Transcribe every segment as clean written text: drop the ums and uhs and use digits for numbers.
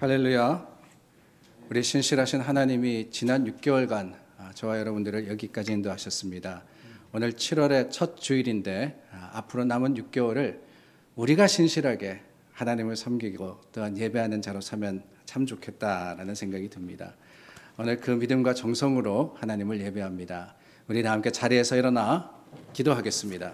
할렐루야. 우리 신실하신 하나님이 지난 6개월간 저와 여러분들을 여기까지 인도하셨습니다. 오늘 7월의 첫 주일인데 앞으로 남은 6개월을 우리가 신실하게 하나님을 섬기고 또한 예배하는 자로 서면 참 좋겠다라는 생각이 듭니다. 오늘 그 믿음과 정성으로 하나님을 예배합니다. 우리 다 함께 자리에서 일어나 기도하겠습니다.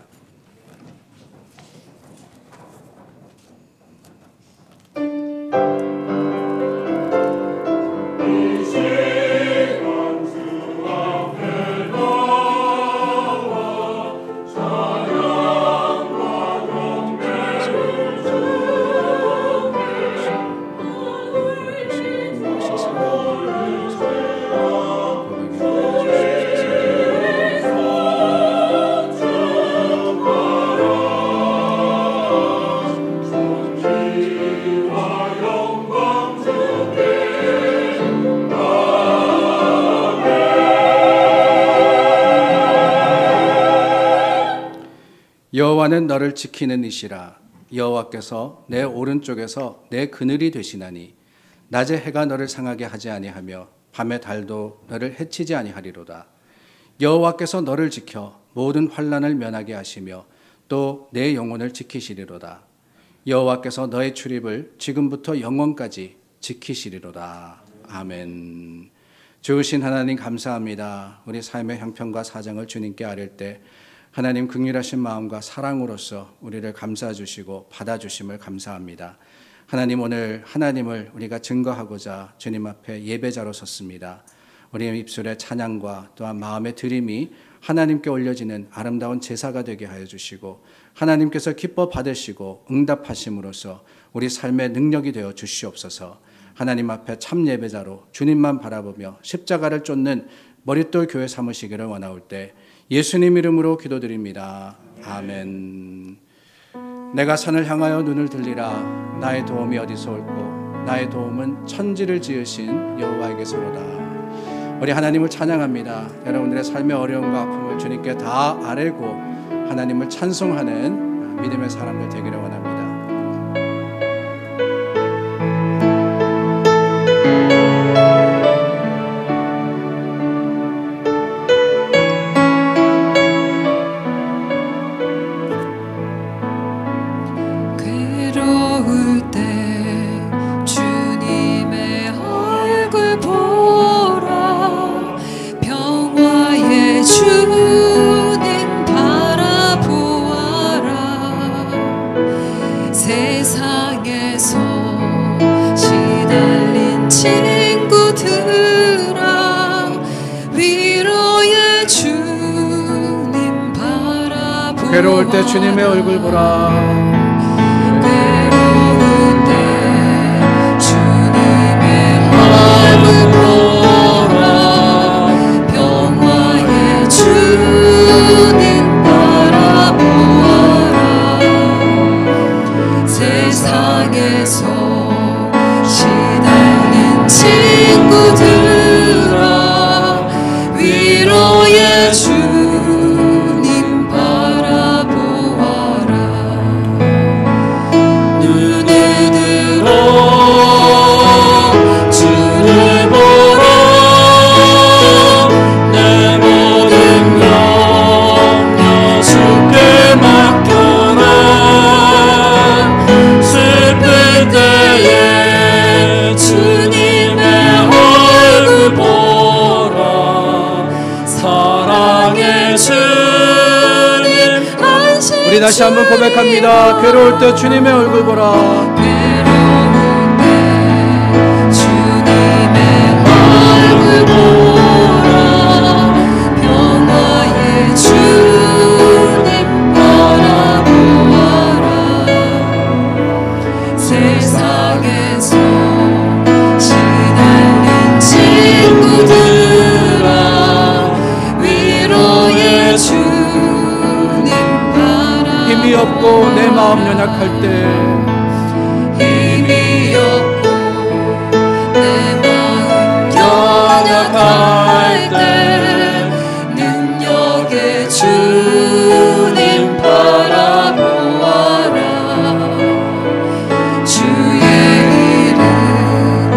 여호와는 너를 지키는 이시라. 여호와께서 내 오른쪽에서 내 그늘이 되시나니 낮에 해가 너를 상하게 하지 아니하며 밤에 달도 너를 해치지 아니하리로다. 여호와께서 너를 지켜 모든 환난을 면하게 하시며 또 내 영혼을 지키시리로다. 여호와께서 너의 출입을 지금부터 영원까지 지키시리로다. 아멘. 좋으신 하나님 감사합니다. 우리 삶의 형편과 사정을 주님께 아뢰 때 하나님 긍휼하신 마음과 사랑으로서 우리를 감싸주시고 받아주심을 감사합니다. 하나님, 오늘 하나님을 우리가 증거하고자 주님 앞에 예배자로 섰습니다. 우리의 입술의 찬양과 또한 마음의 드림이 하나님께 올려지는 아름다운 제사가 되게 하여 주시고 하나님께서 기뻐 받으시고 응답하심으로써 우리 삶의 능력이 되어 주시옵소서. 하나님 앞에 참 예배자로 주님만 바라보며 십자가를 쫓는 머릿돌 교회 삼으시기를 원하올 때 예수님 이름으로 기도드립니다. 아멘. 내가 산을 향하여 눈을 들리라. 나의 도움이 어디서 올꼬? 나의 도움은 천지를 지으신 여호와에게서로다. 우리 하나님을 찬양합니다. 여러분들의 삶의 어려움과 아픔을 주님께 다 아뢰고 하나님을 찬송하는 믿음의 사람들 되기를 원합니다. 괴로울 때 주님의 얼굴 보라. 괴로울 때 주님의 얼굴 보라. 평화의 주님 바라보아라. 세상에서 시달린 친구들아, 위로의 주 우리 다시 한번 고백합니다. 괴로울 때 주님의 얼굴 보라. 괴로울 때 주님의 얼굴 보라. 평화의 주님 바라보아라. 세상에서 시달린 친구들아, 위로의 주 힘이 없고 내 마음 연약할 때, 힘이 없고 내 마음 연약할 때, 능력의 주님 바라보아라. 주의 이름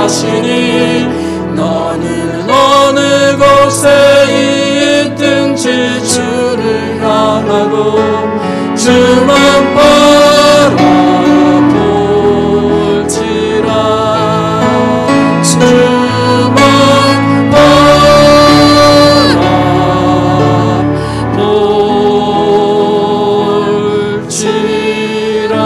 하시니 너는 어느 곳에 있든지 주를 향하고 주만 바라볼지라. 주만 바라볼지라.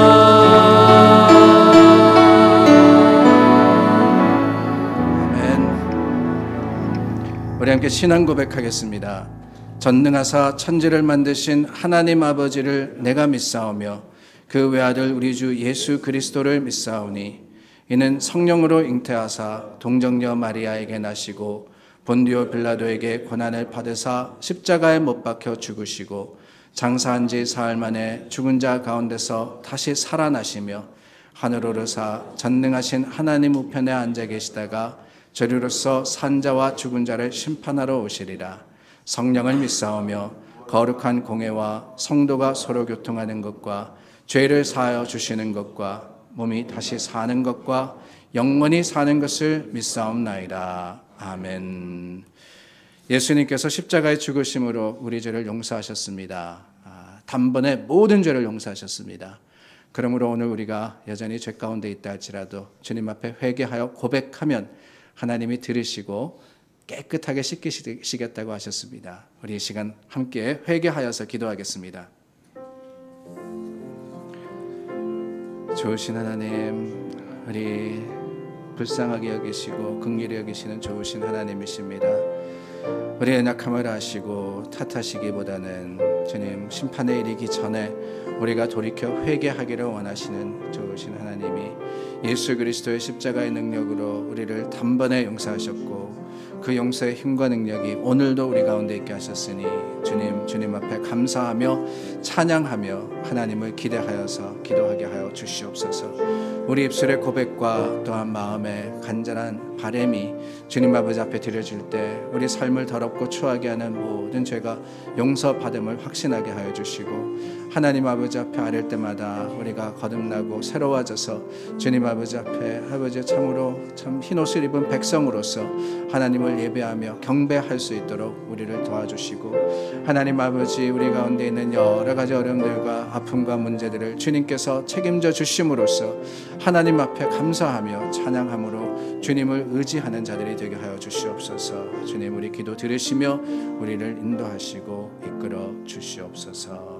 우리 함께 신앙 고백하겠습니다. 전능하사 천지를 만드신 하나님 아버지를 내가 믿사오며 그 외아들 우리 주 예수 그리스도를 믿사오니 이는 성령으로 잉태하사 동정녀 마리아에게 나시고 본디오 빌라도에게 고난을 받으사 십자가에 못 박혀 죽으시고 장사한 지 사흘 만에 죽은 자 가운데서 다시 살아나시며 하늘 오르사 전능하신 하나님 우편에 앉아 계시다가 저리로서 산자와 죽은 자를 심판하러 오시리라. 성령을 믿사오며 거룩한 공회와 성도가 서로 교통하는 것과 죄를 사하여 주시는 것과 몸이 다시 사는 것과 영원히 사는 것을 믿사옵나이다. 아멘. 예수님께서 십자가에 죽으심으로 우리 죄를 용서하셨습니다. 단번에 모든 죄를 용서하셨습니다. 그러므로 오늘 우리가 여전히 죄 가운데 있다 할지라도 주님 앞에 회개하여 고백하면 하나님이 들으시고 깨끗하게 씻기시겠다고 하셨습니다. 우리 이 시간 함께 회개하여서 기도하겠습니다. 좋으신 하나님, 우리 불쌍하게 여기시고 긍휼히 여기시는 좋으신 하나님이십니다. 우리의 연약함을 아시고 탓하시기보다는 주님 심판에 이르기 전에 우리가 돌이켜 회개하기를 원하시는 좋으신 하나님이 예수 그리스도의 십자가의 능력으로 우리를 단번에 용서하셨고 그 용서의 힘과 능력이 오늘도 우리 가운데 있게 하셨으니 주님 앞에 감사하며 찬양하며 하나님을 기대하여서 기도하게 하여 주시옵소서. 우리 입술의 고백과 또한 마음의 간절한 바람이 주님 아버지 앞에 드려질 때 우리 삶을 더럽고 추하게 하는 모든 죄가 용서받음을 확신하게 하여 주시고 하나님 아버지 앞에 아릴 때마다 우리가 거듭나고 새로워져서 주님 아버지 앞에 아버지 참으로 참 흰옷을 입은 백성으로서 하나님을 예배하며 경배할 수 있도록 우리를 도와주시고 하나님 아버지 우리 가운데 있는 여러 가지 어려움들과 아픔과 문제들을 주님께서 책임져 주심으로써 하나님 앞에 감사하며 찬양함으로 주님을 의지하는 자들이 되게 하여 주시옵소서. 주님 우리 기도 들으시며 우리를 인도하시고 이끌어 주시옵소서.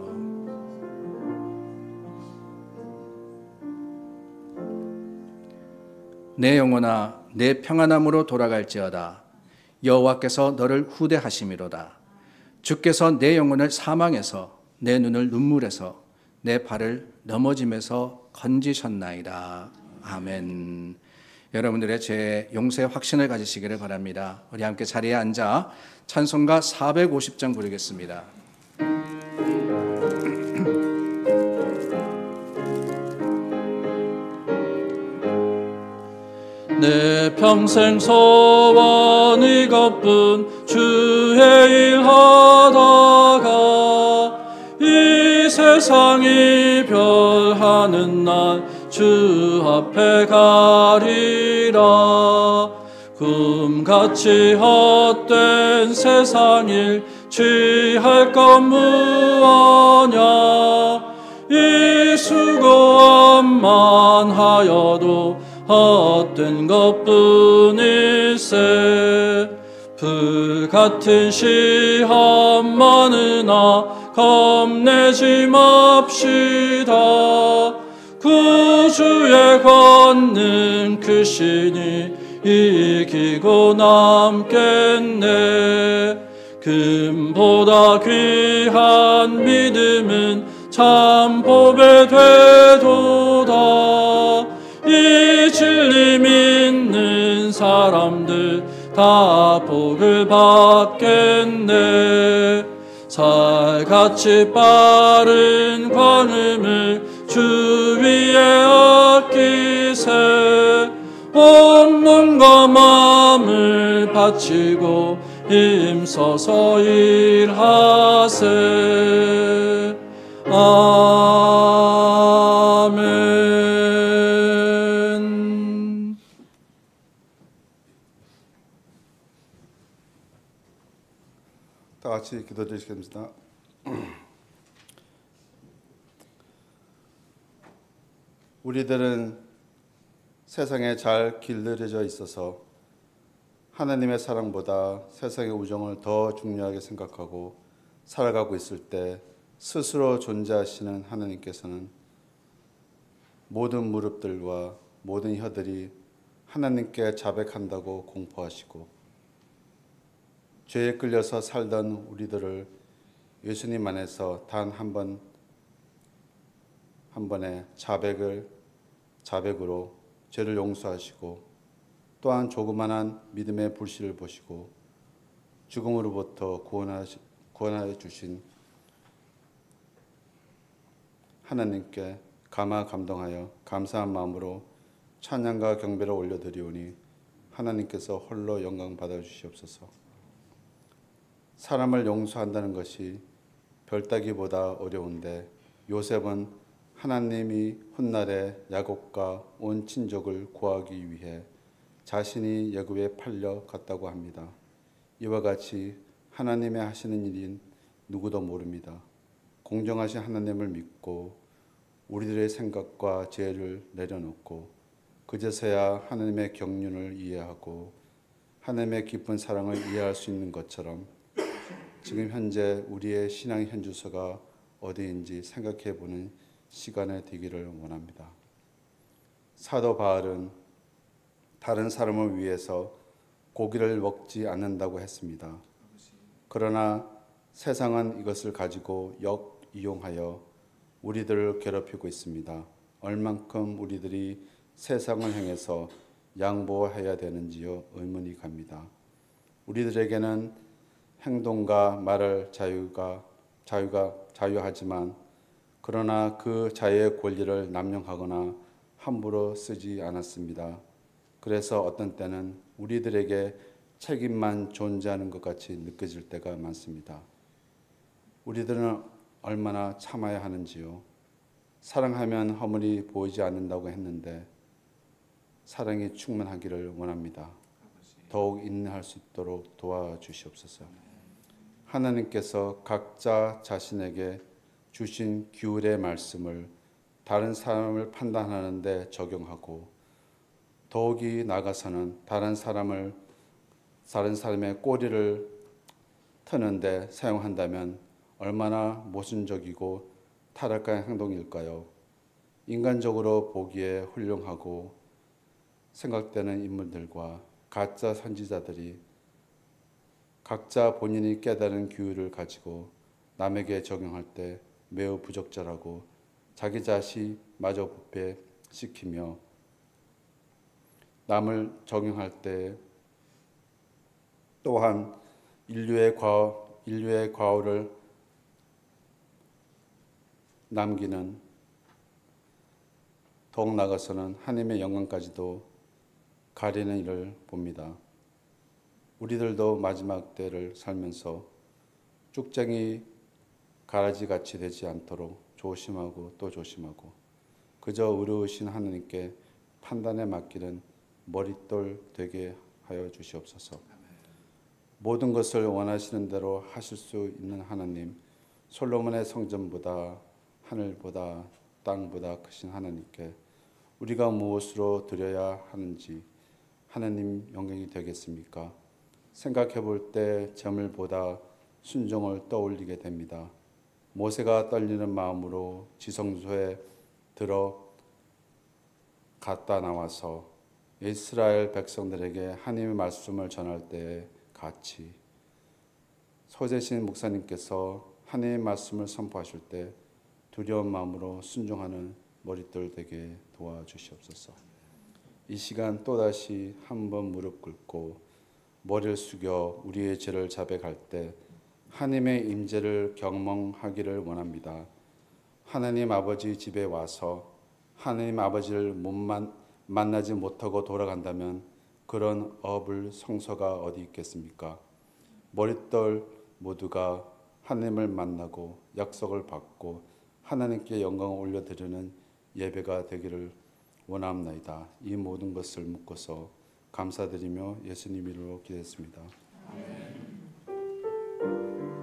내 영혼아 내 평안함으로 돌아갈지어다. 여호와께서 너를 후대하심이로다. 주께서 내 영혼을 사망에서 내 눈을 눈물에서 내 발을 넘어짐에서 건지셨나이다. 아멘. 여러분들의 죄 용서의 확신을 가지시기를 바랍니다. 우리 함께 자리에 앉아 찬송가 450장 부르겠습니다. 내 평생 소원 이것뿐 주의 일 하다가 이 세상 이별하는 날 주 앞에 가리라. 금같이 헛된 세상 일 취할 것 무엇냐. 이 수고함만 하여도 헛된 것뿐일세. 불같은 시험 많으나 겁내지 맙시다. 구주의 권능 크시니 이기고 남겠네. 금보다 귀한 믿음은 참 보배 되도다. 이 진리 믿는 사람들 다 복을 받겠네. 살같이 빠른 광음을 주 위에 아끼세. 온 몸과 마음을 바치고 힘써서 일하세. 아멘. 다 같이 기도드리겠습니다. 우리들은 세상에 잘 길들여져 있어서 하나님의 사랑보다 세상의 우정을 더 중요하게 생각하고 살아가고 있을 때 스스로 존재하시는 하나님께서는 모든 무릎들과 모든 혀들이 하나님께 자백한다고 공포하시고 죄에 끌려서 살던 우리들을 예수님 안에서 단 한 번의 자백으로 죄를 용서하시고 또한 조그만한 믿음의 불씨를 보시고 죽음으로부터 구원하여 주신 하나님께 감사하여 감사한 마음으로 찬양과 경배를 올려드리오니 하나님께서 홀로 영광 받아주시옵소서. 사람을 용서한다는 것이 별따기보다 어려운데 요셉은 하나님이 훗날에 야곱과 온 친족을 구하기 위해 자신이 애굽에 팔려 갔다고 합니다. 이와 같이 하나님의 하시는 일인 누구도 모릅니다. 공정하신 하나님을 믿고 우리들의 생각과 죄를 내려놓고 그제서야 하나님의 경륜을 이해하고 하나님의 깊은 사랑을 이해할 수 있는 것처럼 지금 현재 우리의 신앙 현주소가 어디인지 생각해보는 시간이 되기를 원합니다. 사도 바울은 다른 사람을 위해서 고기를 먹지 않는다고 했습니다. 그러나 세상은 이것을 가지고 역이용하여 우리들을 괴롭히고 있습니다. 얼만큼 우리들이 세상을 향해서 양보해야 되는지요 의문이 갑니다. 우리들에게는 행동과 말할 자유하지만 그러나 그 자유의 권리를 남용하거나 함부로 쓰지 않았습니다. 그래서 어떤 때는 우리들에게 책임만 존재하는 것 같이 느껴질 때가 많습니다. 우리들은 얼마나 참아야 하는지요. 사랑하면 허물이 보이지 않는다고 했는데 사랑이 충만하기를 원합니다. 더욱 인내할 수 있도록 도와주시옵소서. 하나님께서 각자 자신에게 주신 규율의 말씀을 다른 사람을 판단하는 데 적용하고 더욱이 나아가서는 다른 사람의 꼬리를 트는 데 사용한다면 얼마나 모순적이고 타락한 행동일까요? 인간적으로 보기에 훌륭하고 생각되는 인물들과 가짜 선지자들이 각자 본인이 깨달은 규율을 가지고 남에게 적용할 때 매우 부적절하고 자기 자신마저 부패시키며 남을 적용할 때 또한 인류의 과오를 남기는 더욱 나아가서는 하나님의 영광까지도 가리는 일을 봅니다. 우리들도 마지막 때를 살면서 쭉쟁이 가라지같이 되지 않도록 조심하고 또 조심하고 그저 의로우신 하나님께 판단에 맡기는 머릿돌 되게 하여 주시옵소서. 모든 것을 원하시는 대로 하실 수 있는 하나님, 솔로몬의 성전보다 하늘보다 땅보다 크신 하나님께 우리가 무엇으로 드려야 하는지 하나님 영광이 되겠습니까? 생각해 볼 때 재물보다 순종을 떠올리게 됩니다. 모세가 떨리는 마음으로 지성소에 들어 갔다 나와서 이스라엘 백성들에게 하나님의 말씀을 전할 때에 같이 소재신 목사님께서 하나님의 말씀을 선포하실 때 두려운 마음으로 순종하는 머릿돌 되게 도와주시옵소서. 이 시간 또다시 한번 무릎 꿇고 머리를 숙여 우리의 죄를 자백할 때 하나님의 임재를 경험하기를 원합니다. 하나님 아버지 집에 와서 하나님 아버지를 만나지 못하고 돌아간다면 그런 성소가 어디 있겠습니까? 머릿돌 모두가 하나님을 만나고 약속을 받고 하나님께 영광을 올려드리는 예배가 되기를 원합니다. 이 모든 것을 묻고서 감사드리며 예수님 이름으로 기도했습니다. 아멘.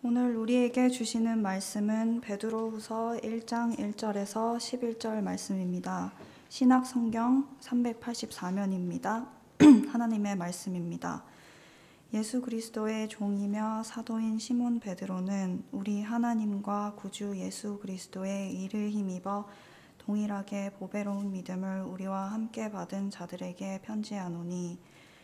오늘 우리에게 주시는 말씀은 베드로후서 1장 1절에서 11절 말씀입니다. 신약 성경 384면입니다. 하나님의 말씀입니다. 예수 그리스도의 종이며 사도인 시몬 베드로는 우리 하나님과 구주 예수 그리스도의 일을 힘입어 동일하게 보배로운 믿음을 우리와 함께 받은 자들에게 편지하노니,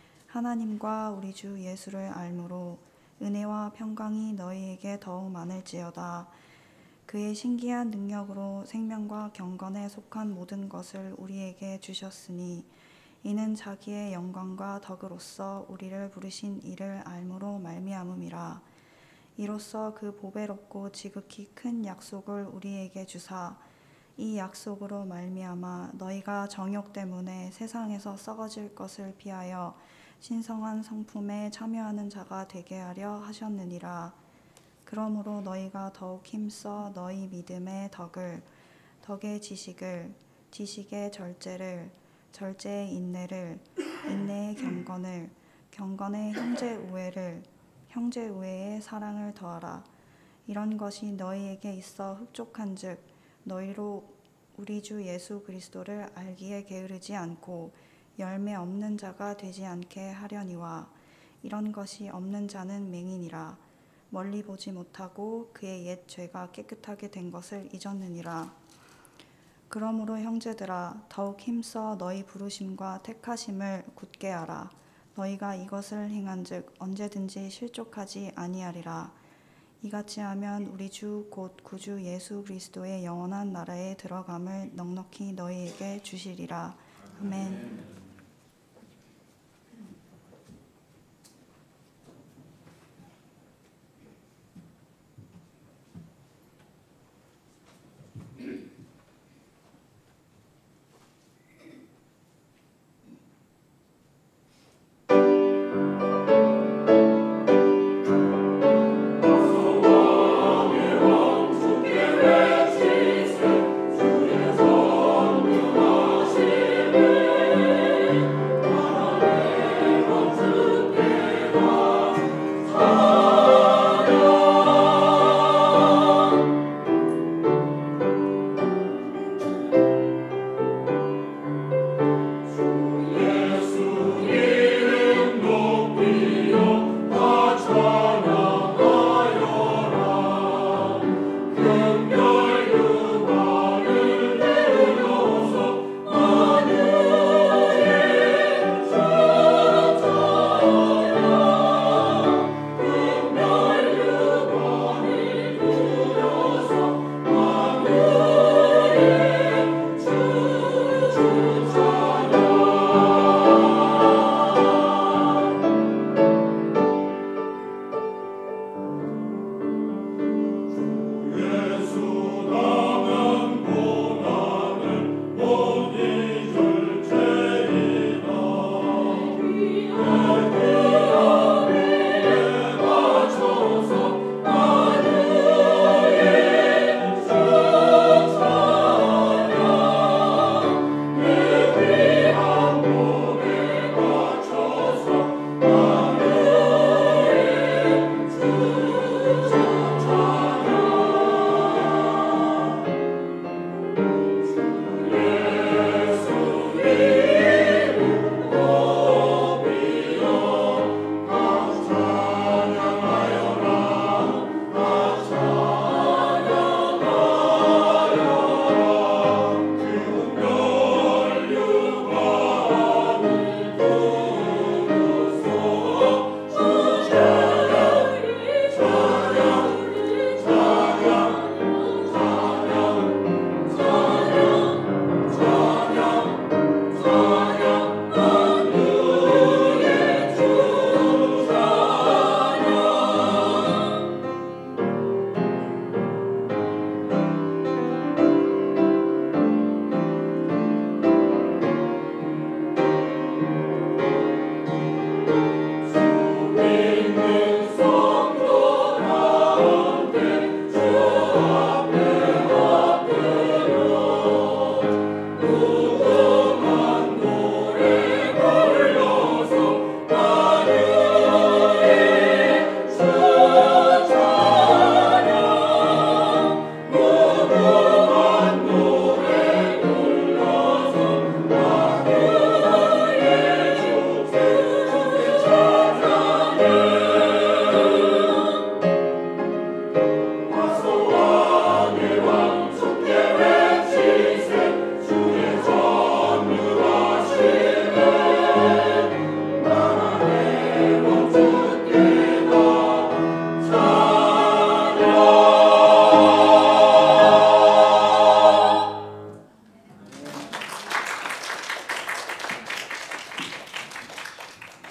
하나님과 우리 주 예수를 알므로 은혜와 평강이 너희에게 더욱 많을지어다. 그의 신기한 능력으로 생명과 경건에 속한 모든 것을 우리에게 주셨으니, 이는 자기의 영광과 덕으로서 우리를 부르신 이를 알므로 말미암음이라. 이로써 그 보배롭고 지극히 큰 약속을 우리에게 주사, 이 약속으로 말미암아 너희가 정욕 때문에 세상에서 썩어질 것을 피하여 신성한 성품에 참여하는 자가 되게 하려 하셨느니라. 그러므로 너희가 더욱 힘써 너희 믿음의 덕을, 덕의 지식을, 지식의 절제를, 절제의 인내를, 인내의 경건을, 경건의 형제 우애를, 형제 우애의 사랑을 더하라. 이런 것이 너희에게 있어 흡족한즉 너희로 우리 주 예수 그리스도를 알기에 게으르지 않고 열매 없는 자가 되지 않게 하려니와, 이런 것이 없는 자는 맹인이라. 멀리 보지 못하고 그의 옛 죄가 깨끗하게 된 것을 잊었느니라. 그러므로 형제들아, 더욱 힘써 너희 부르심과 택하심을 굳게 하라. 너희가 이것을 행한즉 언제든지 실족하지 아니하리라. 이같이 하면 우리 주 곧 구주 예수 그리스도의 영원한 나라에 들어감을 넉넉히 너희에게 주시리라. 아멘. 주의 성령하심을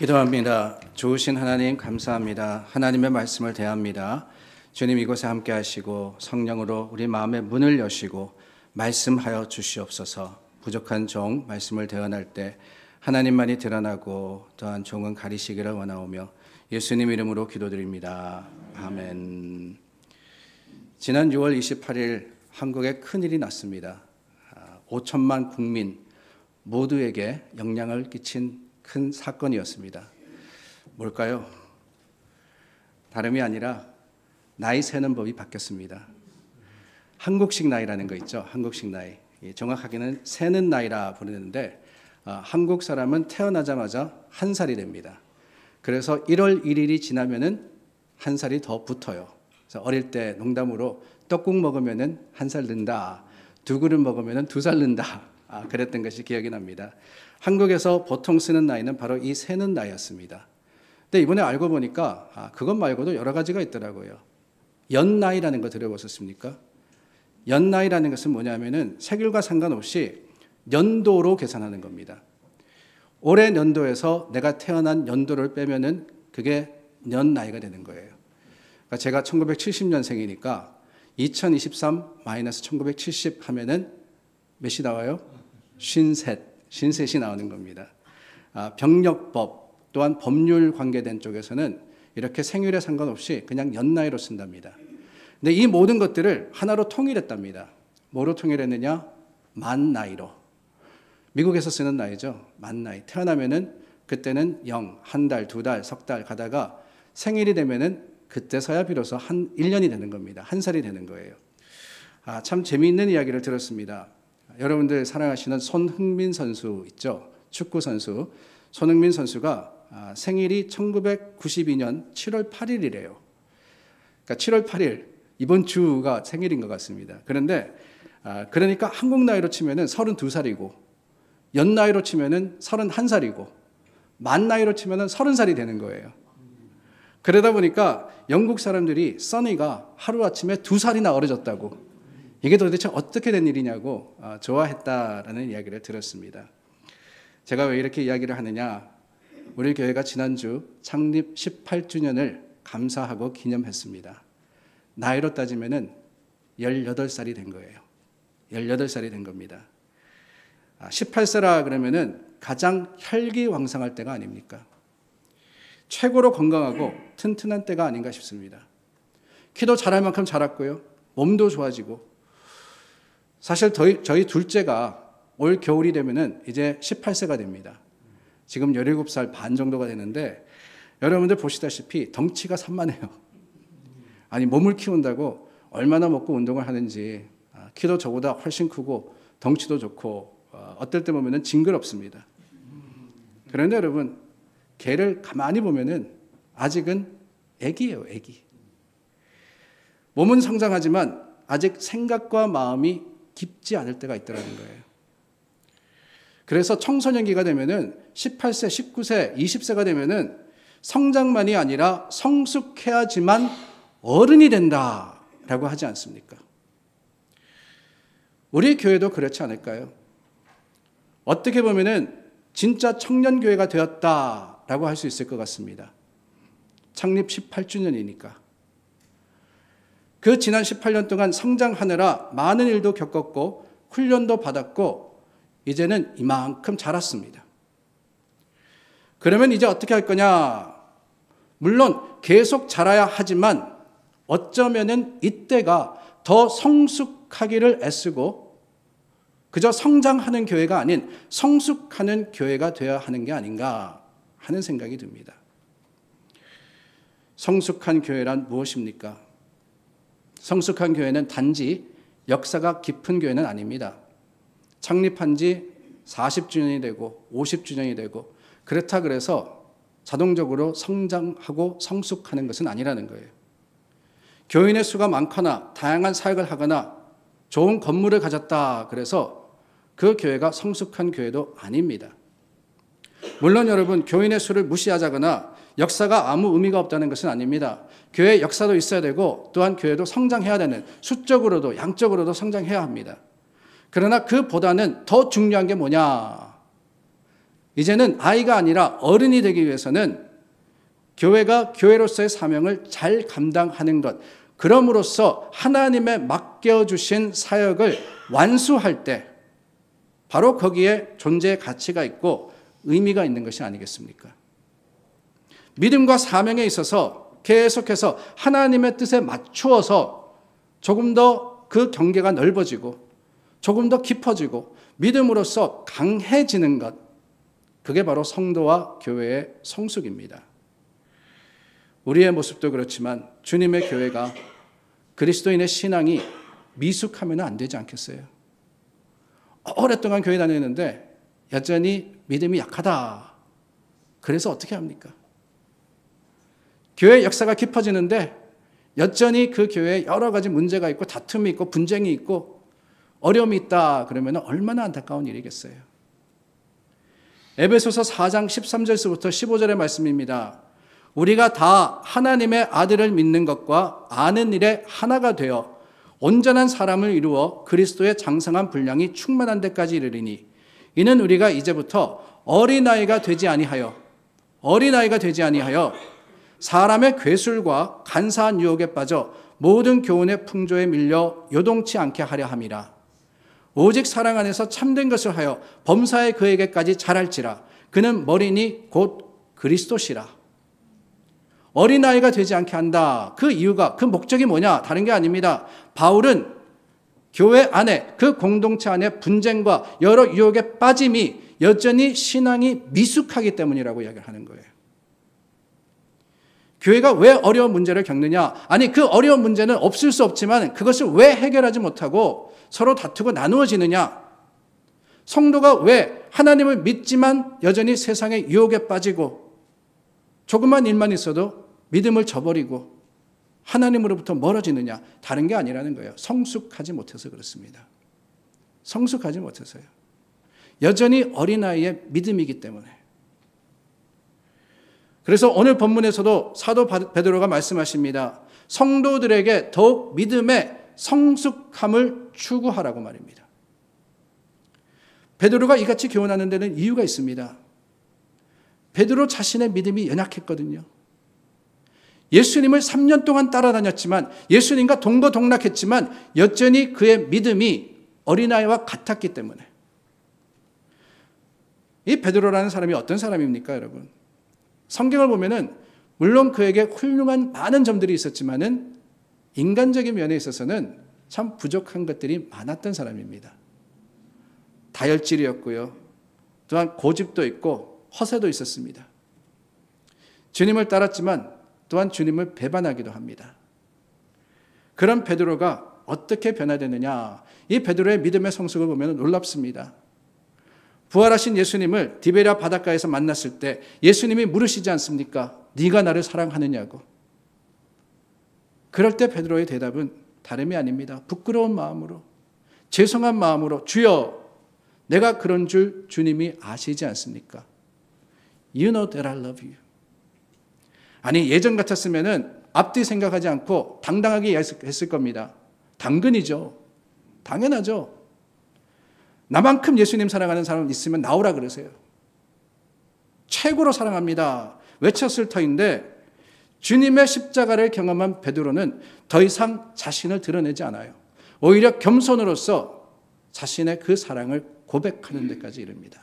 기도합니다. 좋으신 하나님 감사합니다. 하나님의 말씀을 대합니다. 주님 이곳에 함께 하시고 성령으로 우리 마음의 문을 여시고 말씀하여 주시옵소서. 부족한 종 말씀을 대언할 때 하나님만이 드러나고 또한 종은 가리시기를 원하오며 예수님 이름으로 기도드립니다. 아멘. 지난 6월 28일 한국에 큰일이 났습니다. 5천만 국민 모두에게 영향을 끼친 큰 사건이었습니다. 뭘까요? 다름이 아니라 나이 세는 법이 바뀌었습니다. 한국식 나이라는 거 있죠. 한국식 나이. 정확하게는 세는 나이라 부르는데 한국 사람은 태어나자마자 1살이 됩니다. 그래서 1월 1일이 지나면은 1살이 더 붙어요. 그래서 어릴 때 농담으로 떡국 먹으면은 1살 는다. 두 그릇 먹으면은 2살 는다. 그랬던 것이 기억이 납니다. 한국에서 보통 쓰는 나이는 바로 이 세는 나이였습니다. 근데 이번에 알고 보니까 그것 말고도 여러 가지가 있더라고요. 연나이라는 거 들어보셨습니까? 연나이라는 것은 뭐냐면은 세율과 상관없이 연도로 계산하는 겁니다. 올해 연도에서 내가 태어난 연도를 빼면은 그게 연나이가 되는 거예요. 그러니까 제가 1970년생이니까 2023-1970 하면은 몇이 나와요? 53이 나오는 겁니다. 병력법 또한 법률 관계된 쪽에서는 이렇게 생일에 상관없이 그냥 연나이로 쓴답니다. 근데 이 모든 것들을 하나로 통일했답니다. 뭐로 통일했느냐? 만나이로. 미국에서 쓰는 나이죠. 만나이. 태어나면은 그때는 0, 한 달, 두 달, 석 달 가다가 생일이 되면은 그때서야 비로소 1년이 되는 겁니다. 1살이 되는 거예요. 참 재미있는 이야기를 들었습니다. 여러분들 사랑하시는 손흥민 선수 있죠? 축구 선수. 손흥민 선수가 생일이 1992년 7월 8일이래요. 그러니까 7월 8일 이번 주가 생일인 것 같습니다. 그런데 그러니까 한국 나이로 치면은 32살이고 연 나이로 치면은 31살이고 만 나이로 치면은 30살이 되는 거예요. 그러다 보니까 영국 사람들이 써니가 하루아침에 2살이나 어려졌다고, 이게 도대체 어떻게 된 일이냐고 좋아했다라는 이야기를 들었습니다. 제가 왜 이렇게 이야기를 하느냐, 우리 교회가 지난주 창립 18주년을 감사하고 기념했습니다. 나이로 따지면은 18살이 된 거예요. 18살이 된 겁니다. 18세라 그러면은 가장 혈기왕성할 때가 아닙니까? 최고로 건강하고 튼튼한 때가 아닌가 싶습니다. 키도 자랄 만큼 자랐고요. 몸도 좋아지고. 사실 저희 둘째가 올 겨울이 되면은 이제 18세가 됩니다. 지금 17살 반 정도가 되는데 여러분들 보시다시피 덩치가 산만해요. 아니 몸을 키운다고 얼마나 먹고 운동을 하는지, 키도 저보다 훨씬 크고 덩치도 좋고 어떨 때 보면은 징그럽습니다. 그런데 여러분 걔를 가만히 보면은 아직은 애기예요, 애기. 몸은 성장하지만 아직 생각과 마음이 깊지 않을 때가 있더라는 거예요. 그래서 청소년기가 되면은 18세, 19세, 20세가 되면은 성장만이 아니라 성숙해야지만 어른이 된다라고 하지 않습니까? 우리 교회도 그렇지 않을까요? 어떻게 보면은 진짜 청년교회가 되었다라고 할 수 있을 것 같습니다. 창립 18주년이니까. 그 지난 18년 동안 성장하느라 많은 일도 겪었고 훈련도 받았고 이제는 이만큼 자랐습니다. 그러면 이제 어떻게 할 거냐? 물론 계속 자라야 하지만 어쩌면은 이때가 더 성숙하기를 애쓰고 그저 성장하는 교회가 아닌 성숙하는 교회가 되어야 하는 게 아닌가 하는 생각이 듭니다. 성숙한 교회란 무엇입니까? 성숙한 교회는 단지 역사가 깊은 교회는 아닙니다. 창립한 지 40주년이 되고 50주년이 되고 그렇다 그래서 자동적으로 성장하고 성숙하는 것은 아니라는 거예요. 교인의 수가 많거나 다양한 사역을 하거나 좋은 건물을 가졌다 그래서 그 교회가 성숙한 교회도 아닙니다. 물론 여러분 교인의 수를 무시하자거나 역사가 아무 의미가 없다는 것은 아닙니다. 교회 역사도 있어야 되고 또한 교회도 성장해야 되는, 수적으로도 양적으로도 성장해야 합니다. 그러나 그보다는 더 중요한 게 뭐냐? 이제는 아이가 아니라 어른이 되기 위해서는 교회가 교회로서의 사명을 잘 감당하는 것, 그럼으로써 하나님의 맡겨주신 사역을 완수할 때 바로 거기에 존재의 가치가 있고 의미가 있는 것이 아니겠습니까? 믿음과 사명에 있어서 계속해서 하나님의 뜻에 맞추어서 조금 더 그 경계가 넓어지고 조금 더 깊어지고 믿음으로써 강해지는 것, 그게 바로 성도와 교회의 성숙입니다. 우리의 모습도 그렇지만 주님의 교회가 그리스도인의 신앙이 미숙하면 안 되지 않겠어요? 오랫동안 교회 다녔는데 여전히 믿음이 약하다. 그래서 어떻게 합니까? 교회 역사가 깊어지는데 여전히 그 교회에 여러 가지 문제가 있고 다툼이 있고 분쟁이 있고 어려움이 있다. 그러면 얼마나 안타까운 일이겠어요. 에베소서 4장 13절에서부터 15절의 말씀입니다. 우리가 다 하나님의 아들을 믿는 것과 아는 일에 하나가 되어 온전한 사람을 이루어 그리스도의 장성한 분량이 충만한 데까지 이르리니 이는 우리가 이제부터 어린아이가 되지 아니하여 사람의 괴술과 간사한 유혹에 빠져 모든 교훈의 풍조에 밀려 요동치 않게 하려 함이라. 오직 사랑 안에서 참된 것을 하여 범사에 그에게까지 자랄지라. 그는 머리니 곧 그리스도시라. 어린아이가 되지 않게 한다. 그 이유가, 그 목적이 뭐냐? 다른 게 아닙니다. 바울은 교회 안에, 그 공동체 안에 분쟁과 여러 유혹에 빠짐이 여전히 신앙이 미숙하기 때문이라고 이야기를 하는 거예요. 교회가 왜 어려운 문제를 겪느냐? 아니, 그 어려운 문제는 없을 수 없지만 그것을 왜 해결하지 못하고 서로 다투고 나누어지느냐? 성도가 왜 하나님을 믿지만 여전히 세상의 유혹에 빠지고 조그만 일만 있어도 믿음을 저버리고 하나님으로부터 멀어지느냐? 다른 게 아니라는 거예요. 성숙하지 못해서 그렇습니다. 성숙하지 못해서요. 여전히 어린아이의 믿음이기 때문에. 그래서 오늘 본문에서도 사도 베드로가 말씀하십니다. 성도들에게 더욱 믿음의 성숙함을 추구하라고 말입니다. 베드로가 이같이 교훈하는 데는 이유가 있습니다. 베드로 자신의 믿음이 연약했거든요. 예수님을 3년 동안 따라다녔지만 예수님과 동거동락했지만 여전히 그의 믿음이 어린아이와 같았기 때문에. 이 베드로라는 사람이 어떤 사람입니까, 여러분? 성경을 보면은 물론 그에게 훌륭한 많은 점들이 있었지만은 인간적인 면에 있어서는 참 부족한 것들이 많았던 사람입니다. 다혈질이었고요. 또한 고집도 있고 허세도 있었습니다. 주님을 따랐지만 또한 주님을 배반하기도 합니다. 그런 베드로가 어떻게 변화되느냐? 이 베드로의 믿음의 성숙을 보면 놀랍습니다. 부활하신 예수님을 디베랴 바닷가에서 만났을 때 예수님이 물으시지 않습니까? 네가 나를 사랑하느냐고. 그럴 때 베드로의 대답은 다름이 아닙니다. 부끄러운 마음으로, 죄송한 마음으로, 주여, 내가 그런 줄 주님이 아시지 않습니까? You know that I love you. 아니, 예전 같았으면은 앞뒤 생각하지 않고 당당하게 했을 겁니다. 당근이죠. 당연하죠. 나만큼 예수님 사랑하는 사람 있으면 나오라 그러세요. 최고로 사랑합니다. 외쳤을 터인데 주님의 십자가를 경험한 베드로는 더 이상 자신을 드러내지 않아요. 오히려 겸손으로서 자신의 그 사랑을 고백하는 데까지 이릅니다.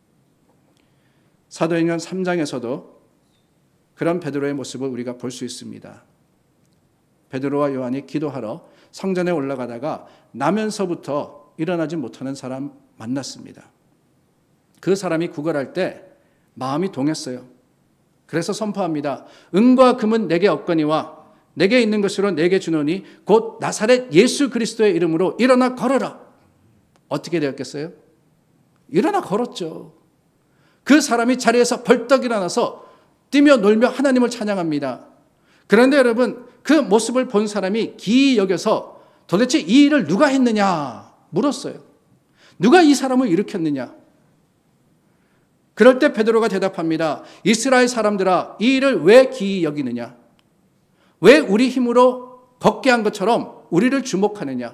사도행전 3장에서도 그런 베드로의 모습을 우리가 볼 수 있습니다. 베드로와 요한이 기도하러 성전에 올라가다가 나면서부터 일어나지 못하는 사람 만났습니다. 그 사람이 구걸할 때 마음이 동했어요. 그래서 선포합니다. 은과 금은 내게 없거니와 내게 있는 것으로 내게 주노니 곧 나사렛 예수 그리스도의 이름으로 일어나 걸어라. 어떻게 되었겠어요? 일어나 걸었죠. 그 사람이 자리에서 벌떡 일어나서 뛰며 놀며 하나님을 찬양합니다. 그런데 여러분, 그 모습을 본 사람이 기이 여겨서 도대체 이 일을 누가 했느냐 물었어요. 누가 이 사람을 일으켰느냐? 그럴 때 베드로가 대답합니다. 이스라엘 사람들아, 이 일을 왜 기이 여기느냐? 왜 우리 힘으로 걷게 한 것처럼 우리를 주목하느냐?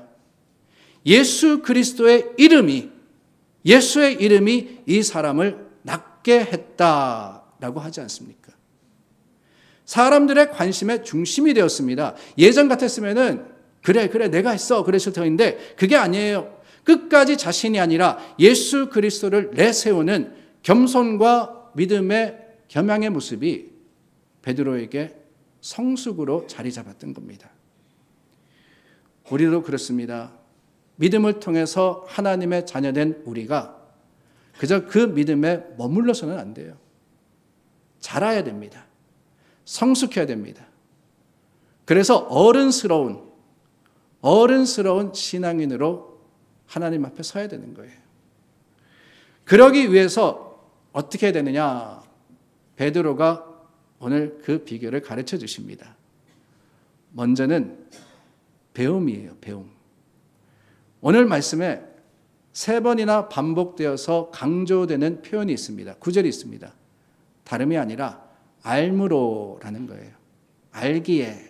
예수 그리스도의 이름이, 예수의 이름이 이 사람을 받게 했다라고 하지 않습니까? 사람들의 관심의 중심이 되었습니다. 예전 같았으면은 그래 내가 했어 그랬을 터인데 그게 아니에요. 끝까지 자신이 아니라 예수 그리스도를 내세우는 겸손과 믿음의 겸양의 모습이 베드로에게 성숙으로 자리 잡았던 겁니다. 우리도 그렇습니다. 믿음을 통해서 하나님의 자녀된 우리가 그저 그 믿음에 머물러서는 안 돼요. 자라야 됩니다. 성숙해야 됩니다. 그래서 어른스러운 신앙인으로 하나님 앞에 서야 되는 거예요. 그러기 위해서 어떻게 해야 되느냐? 베드로가 오늘 그 비결을 가르쳐 주십니다. 먼저는 배움이에요. 배움. 오늘 말씀에 3번이나 반복되어서 강조되는 표현이 있습니다. 구절이 있습니다. 다름이 아니라 알므로라는 거예요. 알기에.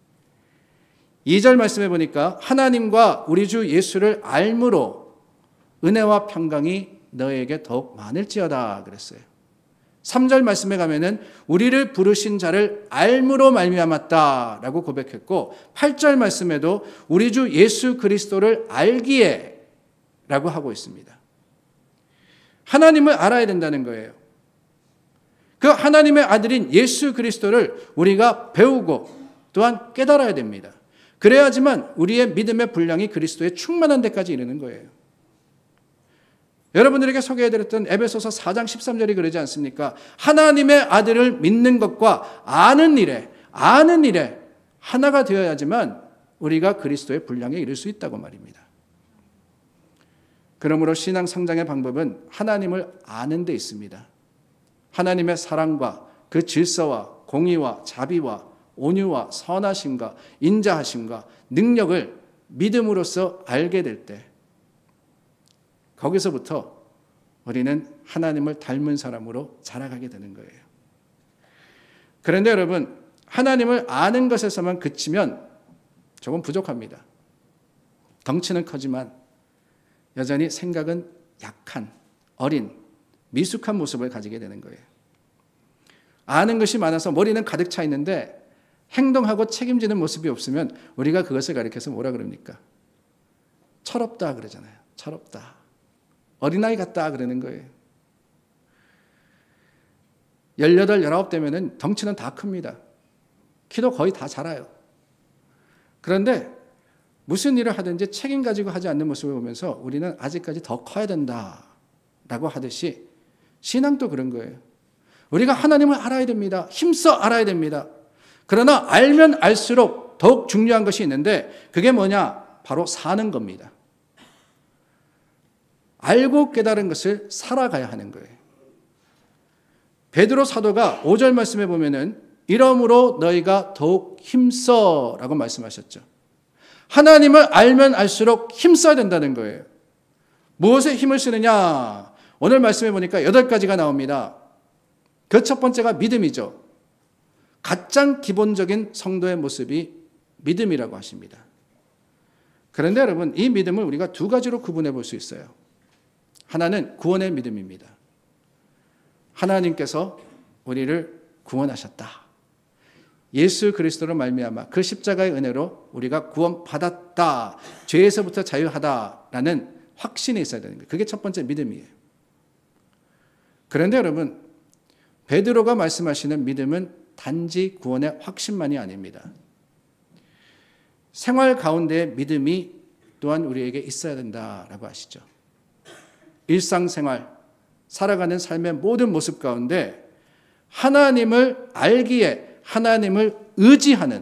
2절 말씀해 보니까 하나님과 우리 주 예수를 알므로 은혜와 평강이 너에게 더욱 많을지어다 그랬어요. 3절 말씀에 가면은 우리를 부르신 자를 알므로 말미암았다라고 고백했고 8절 말씀에도 우리 주 예수 그리스도를 알기에 라고 하고 있습니다. 하나님을 알아야 된다는 거예요. 그 하나님의 아들인 예수 그리스도를 우리가 배우고 또한 깨달아야 됩니다. 그래야지만 우리의 믿음의 분량이 그리스도의 충만한 데까지 이르는 거예요. 여러분들에게 소개해드렸던 에베소서 4장 13절이 그러지 않습니까? 하나님의 아들을 믿는 것과 아는 일에 하나가 되어야지만 우리가 그리스도의 분량에 이를 수 있다고 말입니다. 그러므로 신앙 성장의 방법은 하나님을 아는 데 있습니다. 하나님의 사랑과 그 질서와 공의와 자비와 온유와 선하심과 인자하심과 능력을 믿음으로써 알게 될 때 거기서부터 우리는 하나님을 닮은 사람으로 자라가게 되는 거예요. 그런데 여러분, 하나님을 아는 것에서만 그치면 조금 부족합니다. 덩치는 커지만 여전히 생각은 약한, 어린, 미숙한 모습을 가지게 되는 거예요. 아는 것이 많아서 머리는 가득 차 있는데 행동하고 책임지는 모습이 없으면 우리가 그것을 가리켜서 뭐라 그럽니까? 철없다 그러잖아요. 철없다. 어린아이 같다 그러는 거예요. 18, 19 되면은 덩치는 다 큽니다. 키도 거의 다 자라요. 그런데 무슨 일을 하든지 책임 가지고 하지 않는 모습을 보면서 우리는 아직까지 더 커야 된다라고 하듯이 신앙도 그런 거예요. 우리가 하나님을 알아야 됩니다. 힘써 알아야 됩니다. 그러나 알면 알수록 더욱 중요한 것이 있는데 그게 뭐냐? 바로 사는 겁니다. 알고 깨달은 것을 살아가야 하는 거예요. 베드로 사도가 5절 말씀에 보면은 이러므로 너희가 더욱 힘써라고 말씀하셨죠. 하나님을 알면 알수록 힘써야 된다는 거예요. 무엇에 힘을 쓰느냐? 오늘 말씀해 보니까 8가지가 나옵니다. 그 첫 번째가 믿음이죠. 가장 기본적인 성도의 모습이 믿음이라고 하십니다. 그런데 여러분, 이 믿음을 우리가 2가지로 구분해 볼 수 있어요. 하나는 구원의 믿음입니다. 하나님께서 우리를 구원하셨다. 예수 그리스도로 말미암아 그 십자가의 은혜로 우리가 구원받았다. 죄에서부터 자유하다라는 확신이 있어야 되는 거예요. 그게 첫 번째 믿음이에요. 그런데 여러분, 베드로가 말씀하시는 믿음은 단지 구원의 확신만이 아닙니다. 생활 가운데의 믿음이 또한 우리에게 있어야 된다라고 하시죠. 일상생활, 살아가는 삶의 모든 모습 가운데 하나님을 알기에 하나님을 의지하는,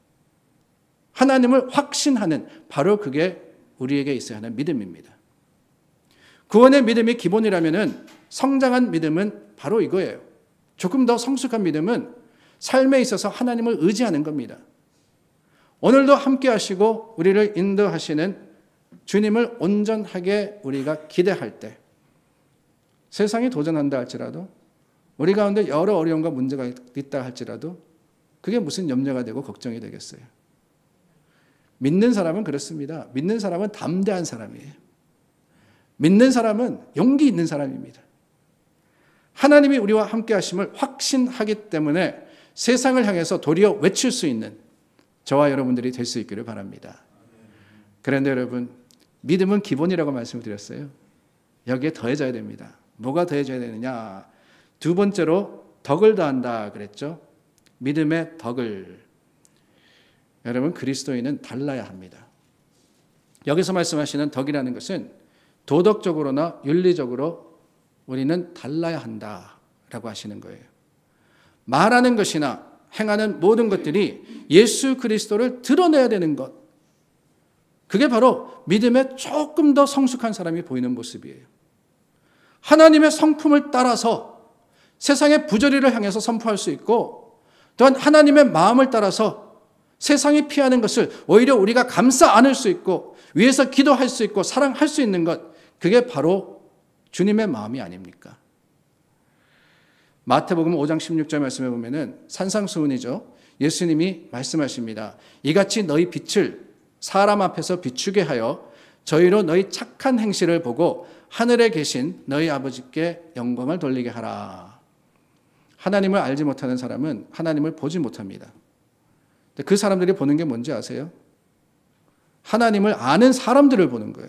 하나님을 확신하는 바로 그게 우리에게 있어야 하는 믿음입니다. 구원의 믿음이 기본이라면 성장한 믿음은 바로 이거예요. 조금 더 성숙한 믿음은 삶에 있어서 하나님을 의지하는 겁니다. 오늘도 함께 하시고 우리를 인도하시는 주님을 온전하게 우리가 기대할 때 세상이 도전한다 할지라도 우리 가운데 여러 어려움과 문제가 있다 할지라도 그게 무슨 염려가 되고 걱정이 되겠어요. 믿는 사람은 그렇습니다. 믿는 사람은 담대한 사람이에요. 믿는 사람은 용기 있는 사람입니다. 하나님이 우리와 함께 하심을 확신하기 때문에 세상을 향해서 도리어 외칠 수 있는 저와 여러분들이 될 수 있기를 바랍니다. 그런데 여러분, 믿음은 기본이라고 말씀을 드렸어요. 여기에 더해져야 됩니다. 뭐가 더해져야 되느냐? 두 번째로 덕을 더한다 그랬죠. 믿음의 덕을. 여러분, 그리스도인은 달라야 합니다. 여기서 말씀하시는 덕이라는 것은 도덕적으로나 윤리적으로 우리는 달라야 한다라고 하시는 거예요. 말하는 것이나 행하는 모든 것들이 예수 그리스도를 드러내야 되는 것. 그게 바로 믿음에 조금 더 성숙한 사람이 보이는 모습이에요. 하나님의 성품을 따라서 세상의 부조리를 향해서 선포할 수 있고, 또한 하나님의 마음을 따라서 세상이 피하는 것을 오히려 우리가 감싸 안을 수 있고, 위에서 기도할 수 있고 사랑할 수 있는 것, 그게 바로 주님의 마음이 아닙니까? 마태복음 5장 16절 말씀에 보면은 산상수훈이죠. 예수님이 말씀하십니다. 이같이 너희 빛을 사람 앞에서 비추게 하여 저희로 너희 착한 행실을 보고 하늘에 계신 너희 아버지께 영광을 돌리게 하라. 하나님을 알지 못하는 사람은 하나님을 보지 못합니다. 그 사람들이 보는 게 뭔지 아세요? 하나님을 아는 사람들을 보는 거예요.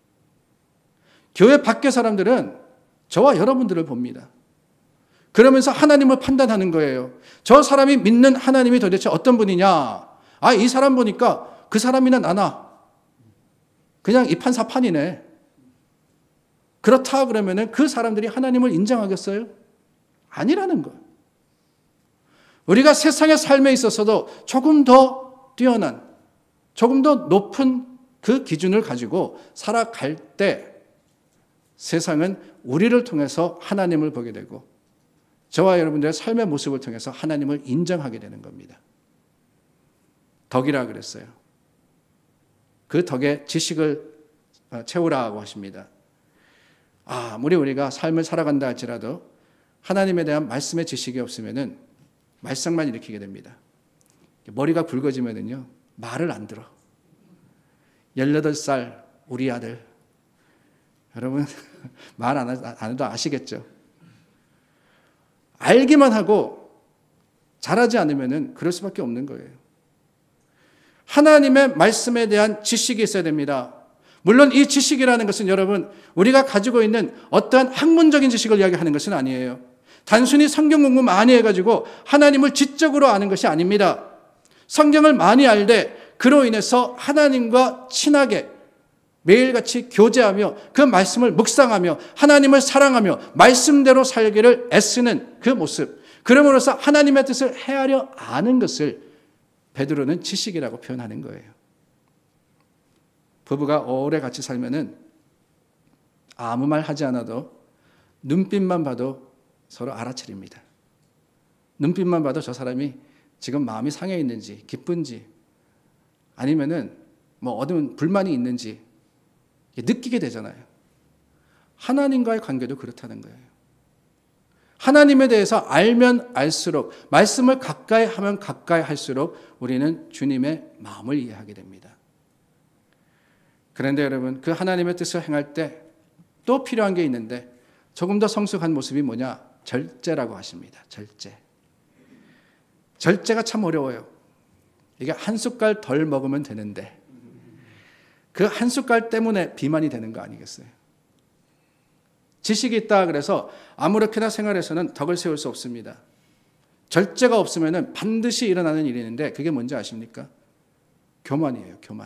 교회 밖의 사람들은 저와 여러분들을 봅니다. 그러면서 하나님을 판단하는 거예요. 저 사람이 믿는 하나님이 도대체 어떤 분이냐? 아, 이 사람 보니까 그 사람이나 나나 그냥 이판사판이네. 그렇다 그러면은 그 사람들이 하나님을 인정하겠어요? 아니라는 거예요. 우리가 세상의 삶에 있어서도 조금 더 뛰어난, 조금 더 높은 그 기준을 가지고 살아갈 때 세상은 우리를 통해서 하나님을 보게 되고 저와 여러분들의 삶의 모습을 통해서 하나님을 인정하게 되는 겁니다. 덕이라 그랬어요. 그 덕에 지식을 채우라고 하십니다. 아무리 우리가 삶을 살아간다 할지라도 하나님에 대한 말씀의 지식이 없으면은 말썽만 일으키게 됩니다. 머리가 굵어지면은요, 말을 안 들어. 18살 우리 아들. 여러분, 말 안 해도 아시겠죠? 알기만 하고 잘하지 않으면은 그럴 수밖에 없는 거예요. 하나님의 말씀에 대한 지식이 있어야 됩니다. 물론 이 지식이라는 것은 여러분, 우리가 가지고 있는 어떠한 학문적인 지식을 이야기하는 것은 아니에요. 단순히 성경 공부 많이 해가지고 하나님을 지적으로 아는 것이 아닙니다. 성경을 많이 알되 그로 인해서 하나님과 친하게 매일같이 교제하며 그 말씀을 묵상하며 하나님을 사랑하며 말씀대로 살기를 애쓰는 그 모습, 그러므로서 하나님의 뜻을 헤아려 아는 것을 베드로는 지식이라고 표현하는 거예요. 부부가 오래 같이 살면은 아무 말 하지 않아도 눈빛만 봐도 서로 알아차립니다. 눈빛만 봐도 저 사람이 지금 마음이 상해 있는지 기쁜지 아니면은 뭐 어떤 불만이 있는지 느끼게 되잖아요. 하나님과의 관계도 그렇다는 거예요. 하나님에 대해서 알면 알수록, 말씀을 가까이 하면 가까이 할수록 우리는 주님의 마음을 이해하게 됩니다. 그런데 여러분, 그 하나님의 뜻을 행할 때 또 필요한 게 있는데 조금 더 성숙한 모습이 뭐냐? 절제라고 하십니다. 절제. 절제가 참 어려워요. 이게 한 숟갈 덜 먹으면 되는데 그 한 숟갈 때문에 비만이 되는 거 아니겠어요? 지식이 있다 그래서 아무렇게나 생활에서는 덕을 세울 수 없습니다. 절제가 없으면 반드시 일어나는 일이 있는데 그게 뭔지 아십니까? 교만이에요. 교만.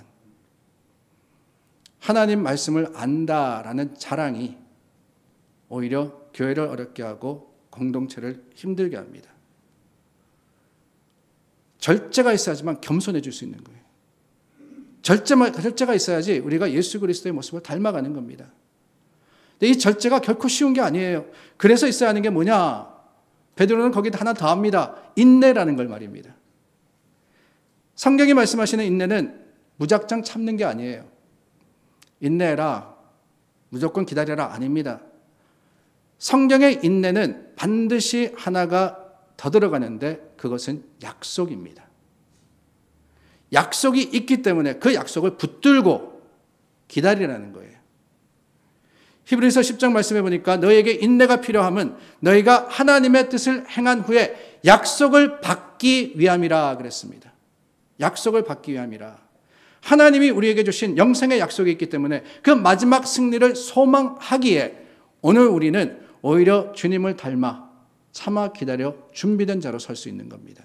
하나님 말씀을 안다라는 자랑이 오히려 교회를 어렵게 하고 공동체를 힘들게 합니다. 절제가 있어야지만 겸손해질 수 있는 거예요. 절제가 있어야지 우리가 예수 그리스도의 모습을 닮아가는 겁니다. 근데 이 절제가 결코 쉬운 게 아니에요. 그래서 있어야 하는 게 뭐냐? 베드로는 거기다 하나 더 합니다. 인내라는 걸 말입니다. 성경이 말씀하시는 인내는 무작정 참는 게 아니에요. 인내해라, 무조건 기다려라 아닙니다. 성경의 인내는 반드시 하나가 더 들어가는데 그것은 약속입니다. 약속이 있기 때문에 그 약속을 붙들고 기다리라는 거예요. 히브리서 10장 말씀해 보니까 너희에게 인내가 필요함은 너희가 하나님의 뜻을 행한 후에 약속을 받기 위함이라 그랬습니다. 약속을 받기 위함이라. 하나님이 우리에게 주신 영생의 약속이 있기 때문에 그 마지막 승리를 소망하기에 오늘 우리는 오히려 주님을 닮아 참아 기다려 준비된 자로 설 수 있는 겁니다.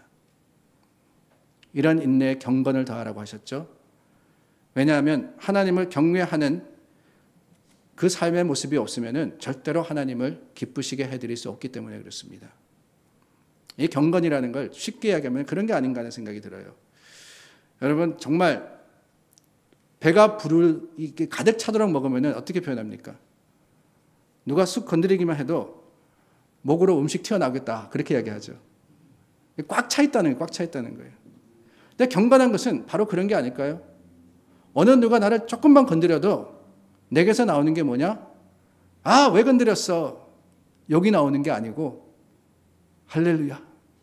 이런 인내에 경건을 더하라고 하셨죠. 왜냐하면 하나님을 경외하는 그 삶의 모습이 없으면 절대로 하나님을 기쁘시게 해드릴 수 없기 때문에 그렇습니다. 이 경건이라는 걸 쉽게 이야기하면 그런 게 아닌가 하는 생각이 들어요. 여러분 정말 배가 가득 차도록 먹으면 어떻게 표현합니까? 누가 쑥 건드리기만 해도 목으로 음식 튀어나오겠다 그렇게 이야기하죠. 꽉 차 있다는 거예요. 근데 경건한 것은 바로 그런 게 아닐까요? 어느 누가 나를 조금만 건드려도 내게서 나오는 게 뭐냐? 아, 왜 건드렸어? 여기 나오는 게 아니고 할렐루야.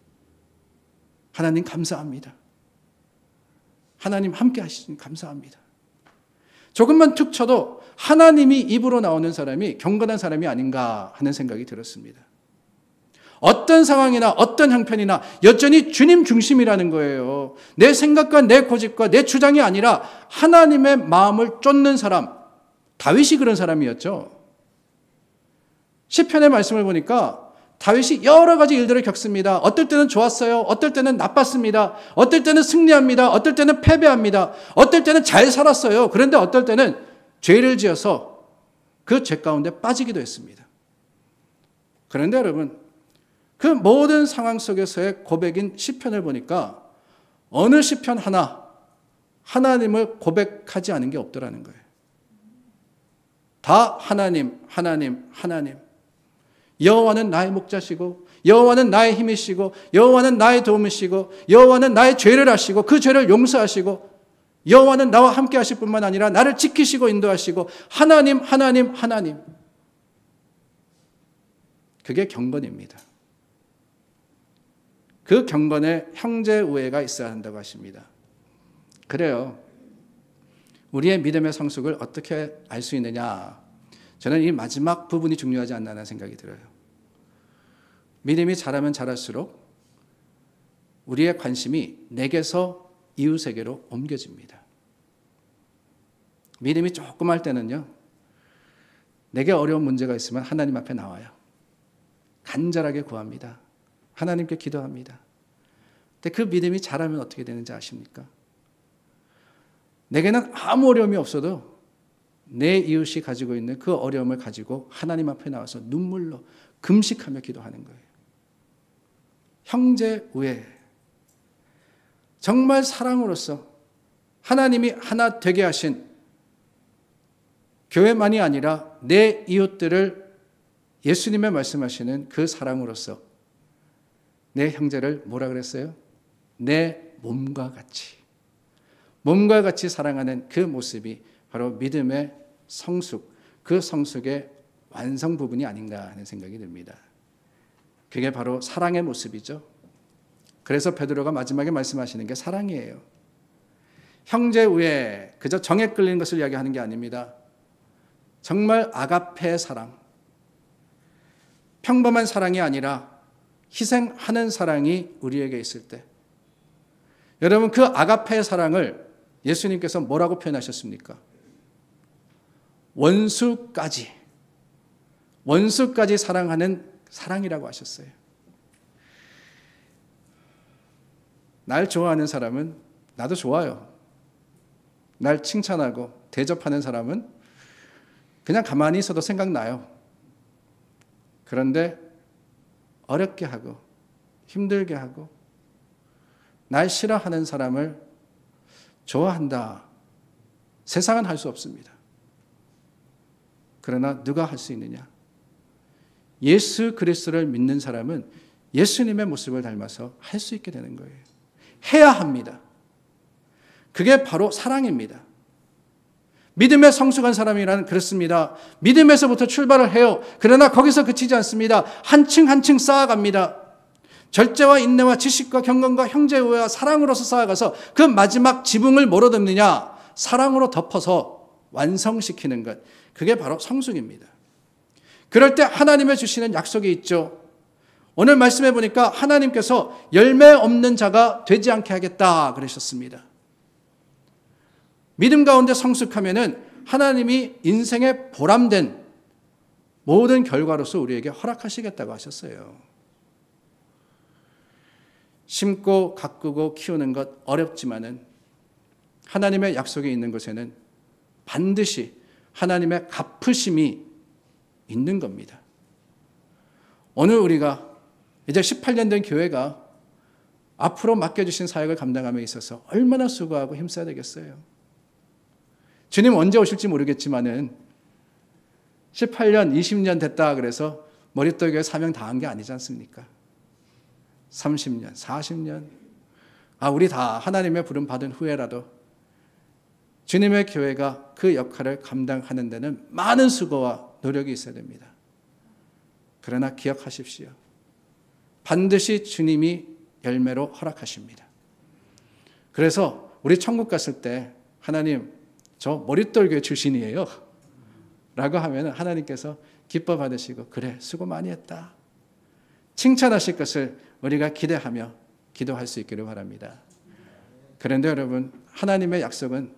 하나님 감사합니다. 하나님 함께 하시니 감사합니다. 조금만 툭 쳐도 하나님이 입으로 나오는 사람이 경건한 사람이 아닌가 하는 생각이 들었습니다. 어떤 상황이나 어떤 형편이나 여전히 주님 중심이라는 거예요. 내 생각과 내 고집과 내 주장이 아니라 하나님의 마음을 쫓는 사람. 다윗이 그런 사람이었죠. 시편의 말씀을 보니까 다윗이 여러 가지 일들을 겪습니다. 어떨 때는 좋았어요. 어떨 때는 나빴습니다. 어떨 때는 승리합니다. 어떨 때는 패배합니다. 어떨 때는 잘 살았어요. 그런데 어떨 때는 죄를 지어서 그 죄 가운데 빠지기도 했습니다. 그런데 여러분, 그 모든 상황 속에서의 고백인 시편을 보니까 어느 시편 하나 하나님을 고백하지 않은 게 없더라는 거예요. 다 하나님, 하나님, 하나님. 여호와는 나의 목자시고 여호와는 나의 힘이시고 여호와는 나의 도움이시고 여호와는 나의 죄를 아시고 그 죄를 용서하시고 여호와는 나와 함께 하실 뿐만 아니라 나를 지키시고 인도하시고 하나님, 하나님, 하나님. 그게 경건입니다. 그 경건에 형제 우애가 있어야 한다고 하십니다. 그래요. 우리의 믿음의 성숙을 어떻게 알 수 있느냐? 저는 이 마지막 부분이 중요하지 않나 하는 생각이 들어요. 믿음이 자라면 자랄수록 우리의 관심이 내게서 이웃에게로 옮겨집니다. 믿음이 조금 할 때는요, 내게 어려운 문제가 있으면 하나님 앞에 나와요. 간절하게 구합니다. 하나님께 기도합니다. 근데 그 믿음이 자라면 어떻게 되는지 아십니까? 내게는 아무 어려움이 없어도 내 이웃이 가지고 있는 그 어려움을 가지고 하나님 앞에 나와서 눈물로 금식하며 기도하는 거예요. 형제 우애. 정말 사랑으로서 하나님이 하나 되게 하신 교회만이 아니라 내 이웃들을 예수님의 말씀하시는 그 사랑으로서 내 형제를 뭐라 그랬어요? 내 몸과 같이 사랑하는 그 모습이 바로 믿음의 성숙, 그 성숙의 완성 부분이 아닌가 하는 생각이 듭니다. 그게 바로 사랑의 모습이죠. 그래서 베드로가 마지막에 말씀하시는 게 사랑이에요. 형제 우애, 그저 정에 끌리는 것을 이야기하는 게 아닙니다. 정말 아가페의 사랑, 평범한 사랑이 아니라 희생하는 사랑이 우리에게 있을 때, 여러분 그 아가페의 사랑을 예수님께서 뭐라고 표현하셨습니까? 원수까지 사랑하는 사랑이라고 하셨어요. 날 좋아하는 사람은 나도 좋아요. 날 칭찬하고 대접하는 사람은 그냥 가만히 있어도 생각나요. 그런데 어렵게 하고 힘들게 하고 날 싫어하는 사람을 좋아한다. 세상은 할 수 없습니다. 그러나 누가 할 수 있느냐? 예수 그리스도를 믿는 사람은 예수님의 모습을 닮아서 할 수 있게 되는 거예요. 해야 합니다. 그게 바로 사랑입니다. 믿음에 성숙한 사람이란 그렇습니다. 믿음에서부터 출발을 해요. 그러나 거기서 그치지 않습니다. 한층 한층 쌓아갑니다. 절제와 인내와 지식과 경건과 형제우애와 사랑으로서 쌓아가서 그 마지막 지붕을 뭐로 덮느냐? 사랑으로 덮어서 완성시키는 것. 그게 바로 성숙입니다. 그럴 때 하나님의 주시는 약속이 있죠. 오늘 말씀해 보니까 하나님께서 열매 없는 자가 되지 않게 하겠다 그러셨습니다. 믿음 가운데 성숙하면은 하나님이 인생의 보람된 모든 결과로서 우리에게 허락하시겠다고 하셨어요. 심고 가꾸고 키우는 것 어렵지만은 하나님의 약속이 있는 곳에는 반드시 하나님의 갚으심이 있는 겁니다. 오늘 우리가 이제 18년 된 교회가 앞으로 맡겨주신 사역을 감당함에 있어서 얼마나 수고하고 힘써야 되겠어요. 주님 언제 오실지 모르겠지만은 18년, 20년 됐다 그래서 머릿돌 교회 사명 다 한 게 아니지 않습니까? 30년, 40년. 우리 다 하나님의 부름 받은 후에라도 주님의 교회가 그 역할을 감당하는 데는 많은 수고와 노력이 있어야 됩니다. 그러나 기억하십시오. 반드시 주님이 열매로 허락하십니다. 그래서 우리 천국 갔을 때 하나님 저 머릿돌 교회 출신이에요 라고 하면 하나님께서 기뻐 받으시고 그래 수고 많이 했다 칭찬하실 것을 우리가 기대하며 기도할 수 있기를 바랍니다. 그런데 여러분 하나님의 약속은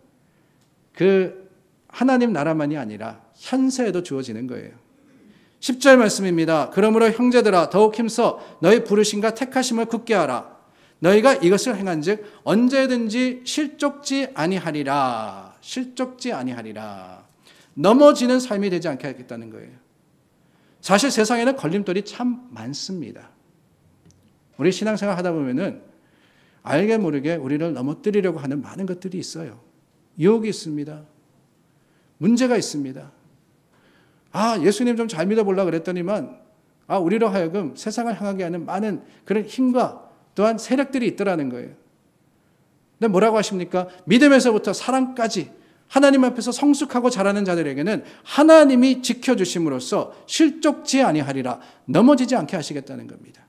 그 하나님 나라만이 아니라 현세에도 주어지는 거예요. 10절 말씀입니다. 그러므로 형제들아 더욱 힘써 너희 부르심과 택하심을 굳게 하라. 너희가 이것을 행한즉 언제든지 실족지 아니하리라. 실족지 아니하리라. 넘어지는 삶이 되지 않게 하겠다는 거예요. 사실 세상에는 걸림돌이 참 많습니다. 우리 신앙생활 하다 보면은 알게 모르게 우리를 넘어뜨리려고 하는 많은 것들이 있어요. 유혹이 있습니다. 문제가 있습니다. 예수님 좀 잘 믿어보려고 그랬더니만 우리로 하여금 세상을 향하게 하는 많은 그런 힘과 또한 세력들이 있더라는 거예요. 근데 뭐라고 하십니까? 믿음에서부터 사랑까지 하나님 앞에서 성숙하고 자라는 자들에게는 하나님이 지켜주심으로써 실족지 아니하리라. 넘어지지 않게 하시겠다는 겁니다.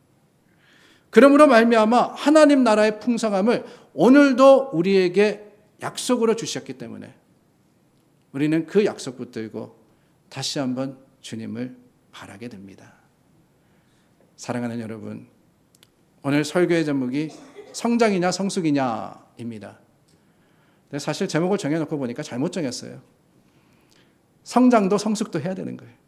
그러므로 말미암아 하나님 나라의 풍성함을 오늘도 우리에게 약속으로 주셨기 때문에 우리는 그 약속 붙들고 다시 한번 주님을 바라게 됩니다. 사랑하는 여러분, 오늘 설교의 제목이 성장이냐 성숙이냐입니다. 근데 사실 제목을 정해놓고 보니까 잘못 정했어요. 성장도 성숙도 해야 되는 거예요.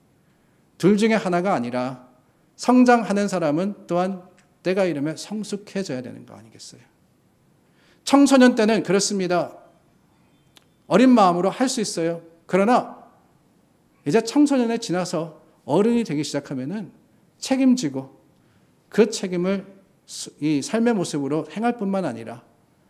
둘 중에 하나가 아니라 성장하는 사람은 또한 때가 이르면 성숙해져야 되는 거 아니겠어요? 청소년 때는 그렇습니다. 어린 마음으로 할 수 있어요. 그러나 이제 청소년에 지나서 어른이 되기 시작하면은 책임지고 그 책임을 이 삶의 모습으로 행할 뿐만 아니라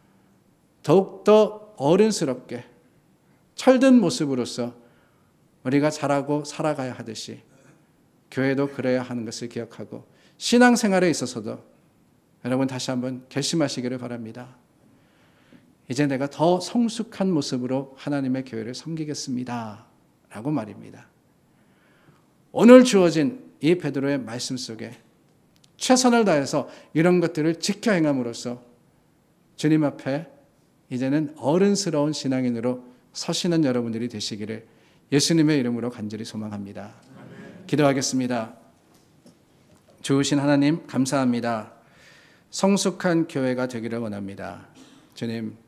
더욱더 어른스럽게 철든 모습으로서 우리가 자라고 살아가야 하듯이 교회도 그래야 하는 것을 기억하고 신앙생활에 있어서도 여러분 다시 한번 결심하시기를 바랍니다. 이제 내가 더 성숙한 모습으로 하나님의 교회를 섬기겠습니다 라고 말입니다. 오늘 주어진 이 베드로의 말씀 속에 최선을 다해서 이런 것들을 지켜 행함으로써 주님 앞에 이제는 어른스러운 신앙인으로 서시는 여러분들이 되시기를 예수님의 이름으로 간절히 소망합니다. 기도하겠습니다. 좋으신 하나님 감사합니다. 성숙한 교회가 되기를 원합니다. 주님,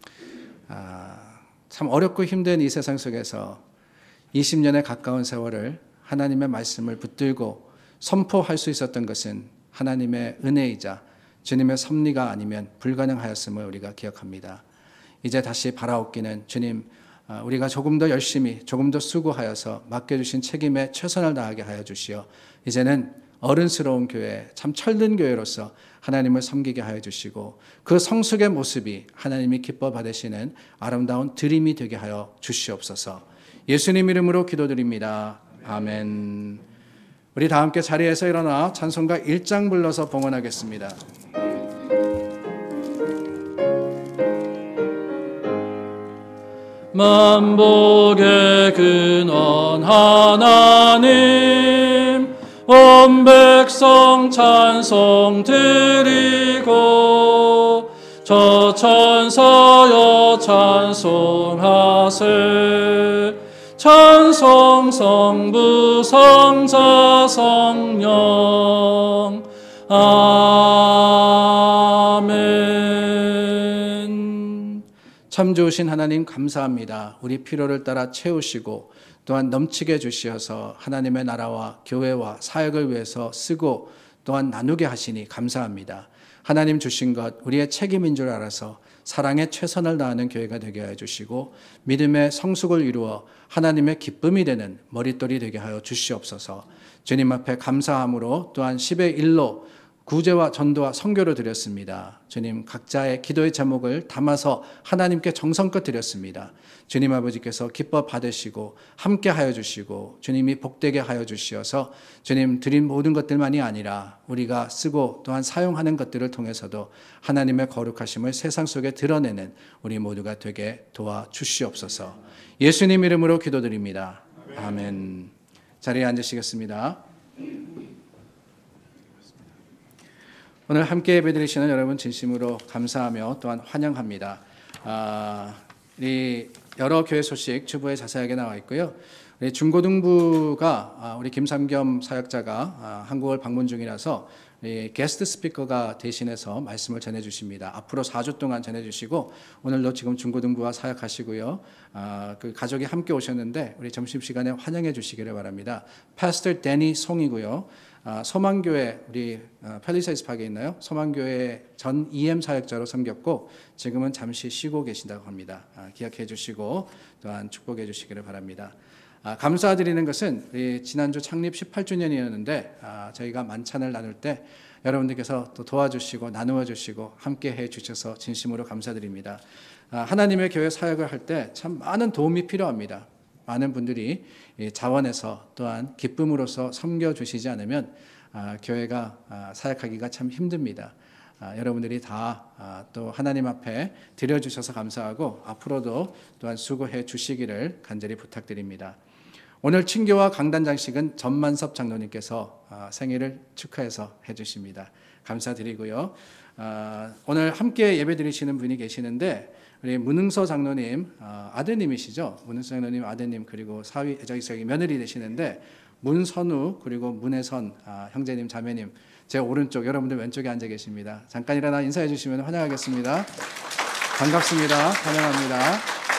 참 어렵고 힘든 이 세상 속에서 20년에 가까운 세월을 하나님의 말씀을 붙들고 선포할 수 있었던 것은 하나님의 은혜이자 주님의 섭리가 아니면 불가능하였음을 우리가 기억합니다. 이제 다시 바라옵기는 주님, 우리가 조금 더 열심히 조금 더 수고하여서 맡겨주신 책임에 최선을 다하게 하여 주시어 이제는 어른스러운 교회, 참 철든 교회로서 하나님을 섬기게 하여 주시고 그 성숙의 모습이 하나님이 기뻐 받으시는 아름다운 드림이 되게 하여 주시옵소서. 예수님 이름으로 기도드립니다. 아멘. 우리 다 함께 자리에서 일어나 찬송가 1장 불러서 봉헌하겠습니다. 만복의 근원 하나님 온 백성 찬송 드리고 저 천사여 찬송하세 찬송 성부 성자 성령 아멘. 참 좋으신 하나님 감사합니다. 우리 필요를 따라 채우시고 또한 넘치게 주시어서 하나님의 나라와 교회와 사역을 위해서 쓰고 또한 나누게 하시니 감사합니다. 하나님 주신 것 우리의 책임인 줄 알아서 사랑에 최선을 다하는 교회가 되게 하여 주시고 믿음의 성숙을 이루어 하나님의 기쁨이 되는 머릿돌이 되게 하여 주시옵소서. 주님 앞에 감사함으로 또한 10의 1로 구제와 전도와 선교를 드렸습니다. 주님 각자의 기도의 제목을 담아서 하나님께 정성껏 드렸습니다. 주님 아버지께서 기뻐 받으시고 함께 하여 주시고 주님이 복되게 하여 주시어서 주님 드린 모든 것들만이 아니라 우리가 쓰고 또한 사용하는 것들을 통해서도 하나님의 거룩하심을 세상 속에 드러내는 우리 모두가 되게 도와주시옵소서. 예수님 이름으로 기도드립니다. 아멘. 자리에 앉으시겠습니다. 오늘 함께 예배드리시는 여러분 진심으로 감사하며 또한 환영합니다. 이 여러 교회 소식 주보에 자세하게 나와 있고요. 우리 중고등부가 우리 김삼겸 사역자가 한국을 방문 중이라서 게스트 스피커가 대신해서 말씀을 전해주십니다. 앞으로 4주 동안 전해주시고 오늘도 지금 중고등부와 사역하시고요. 그 가족이 함께 오셨는데 우리 점심시간에 환영해 주시기를 바랍니다. 파스터 데니 송이고요. 소망교회 우리 펠리세이스 파크에 있나요? 소망교회 전 EM 사역자로 섬겼고 지금은 잠시 쉬고 계신다고 합니다. 기억해 주시고 또한 축복해 주시기를 바랍니다. 감사드리는 것은 우리 지난주 창립 18주년이었는데 저희가 만찬을 나눌 때 여러분들께서 또 도와주시고 나누어 주시고 함께 해 주셔서 진심으로 감사드립니다. 하나님의 교회 사역을 할 때 참 많은 도움이 필요합니다. 많은 분들이 자원해서 또한 기쁨으로써 섬겨주시지 않으면 교회가 사역하기가 참 힘듭니다. 여러분들이 다 또 하나님 앞에 드려주셔서 감사하고 앞으로도 또한 수고해 주시기를 간절히 부탁드립니다. 오늘 친교와 강단 장식은 전만섭 장로님께서 생일을 축하해서 해주십니다. 감사드리고요. 오늘 함께 예배드리시는 분이 계시는데 우리 문흥서 장로님 아드님이시죠. 문흥서 장로님 아드님 그리고 저기 며느리 되시는데 문선우 그리고 문혜선 형제님 자매님 제 오른쪽 여러분들 왼쪽에 앉아 계십니다. 잠깐 일어나 인사해 주시면 환영하겠습니다. 반갑습니다. 환영합니다.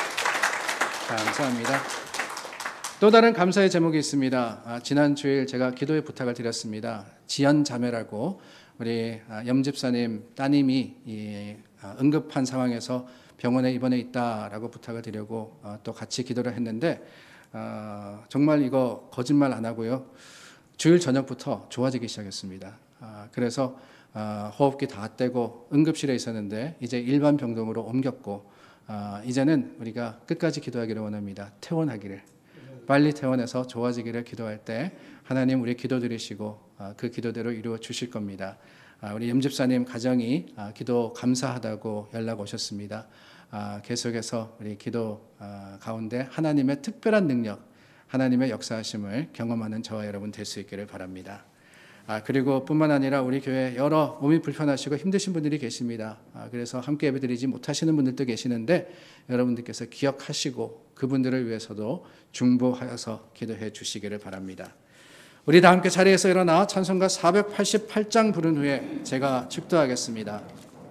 감사합니다. 또 다른 감사의 제목이 있습니다. 지난 주일 제가 기도의 부탁을 드렸습니다. 지연 자매라고 우리 염집사님 따님이 응급한 상황에서 병원에 입원해 있다라고 부탁을 드리고 또 같이 기도를 했는데 정말 이거 거짓말 안 하고요. 주일 저녁부터 좋아지기 시작했습니다. 그래서 호흡기 다 떼고 응급실에 있었는데 이제 일반 병동으로 옮겼고 이제는 우리가 끝까지 기도하기를 원합니다. 퇴원하기를. 빨리 퇴원해서 좋아지기를 기도할 때 하나님 우리 기도 들으시고 그 기도대로 이루어 주실 겁니다. 우리 염집사님 가정이 기도 감사하다고 연락 오셨습니다. 계속해서 우리 기도 가운데 하나님의 특별한 능력, 하나님의 역사하심을 경험하는 저와 여러분 될 수 있기를 바랍니다. 그리고 뿐만 아니라 우리 교회 여러 몸이 불편하시고 힘드신 분들이 계십니다. 그래서 함께 예배드리지 못하시는 분들도 계시는데 여러분들께서 기억하시고 그분들을 위해서도 중보하여서 기도해 주시기를 바랍니다. 우리 다 함께 자리에서 일어나 찬송가 488장 부른 후에 제가 축도하겠습니다.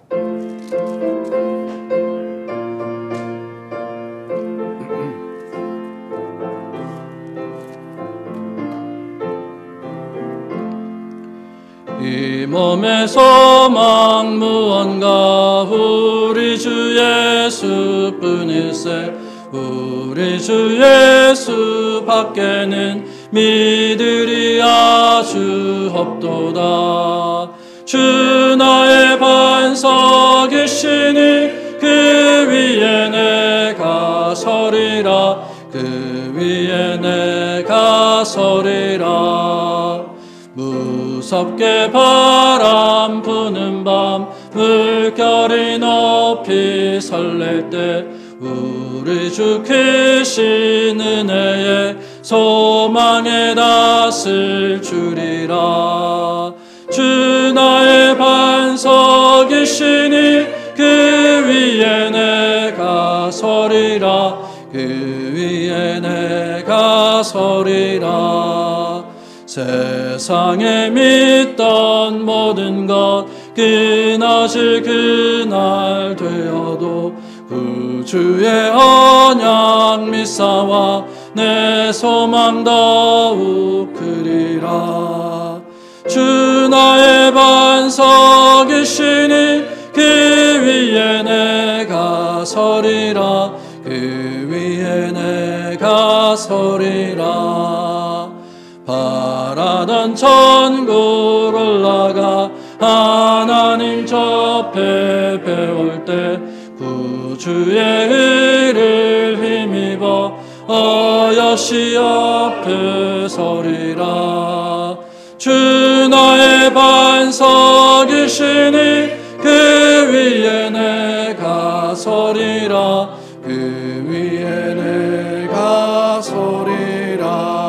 이 몸의 소망 무언가 우리 주 예수뿐일세. 우리 주 예수 밖에는 믿으리 아주 없도다. 주 나의 반석이시니 그 위에 내가 서리라. 그 위에 내가 서리라. 무섭게 바람 부는 밤 물결이 높이 설렐 때 우리 주 크신 은혜에 소망에 닿을 주리라. 주 나의 반석이시니 그 위에 내가 서리라. 그 위에 내가 서리라. 세상에 믿던 모든 것 끊어질 그날 되어도 구주의 언약 미사와 내 소망 더욱 크리라. 주 나의 반석이시니 그 위에 내가 서리라. 그 위에 내가 서리라. 바라던 천국 올라가 하나님 접해 배울 때 구주의 의를 힘입어 어여시 앞에 서리라. 주 나의 반석이시니 그 위에 내가 서리라. 그 위에 내가 서리라.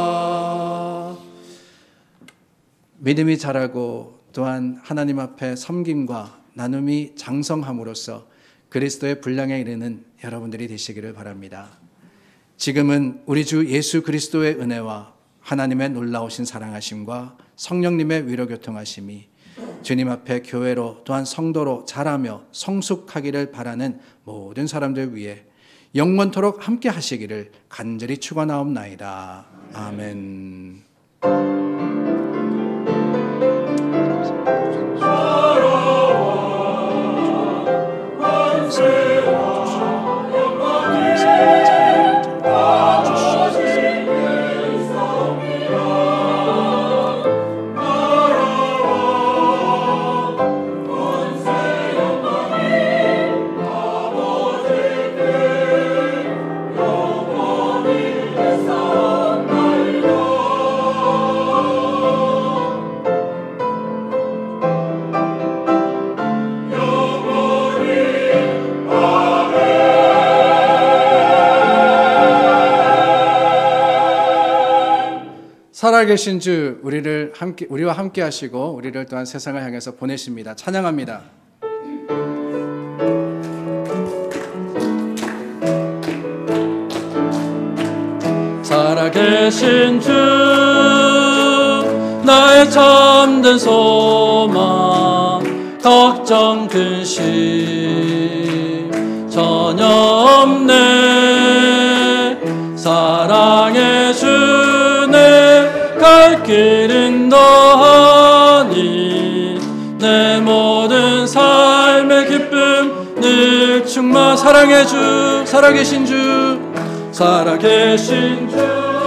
믿음이 자라고 또한 하나님 앞에 섬김과 나눔이 장성함으로써 그리스도의 분량에 이르는 여러분들이 되시기를 바랍니다. 지금은 우리 주 예수 그리스도의 은혜와 하나님의 놀라우신 사랑하심과 성령님의 위로교통하심이 주님 앞에 교회로 또한 성도로 자라며 성숙하기를 바라는 모든 사람들 위해 영원토록 함께 하시기를 간절히 축원하옵나이다. 아멘. 살아계신 주 우리와 함께 하시고 우리를 또한 세상을 향해서 보내십니다. 찬양합니다. 살아계신 주 나의 참된 소망 걱정 근심 전혀 없네. 사랑의 주 내 갈 길은 너하니 내 모든 삶의 기쁨 늘 충만. 사랑의 주 살아계신 주 살아계신 주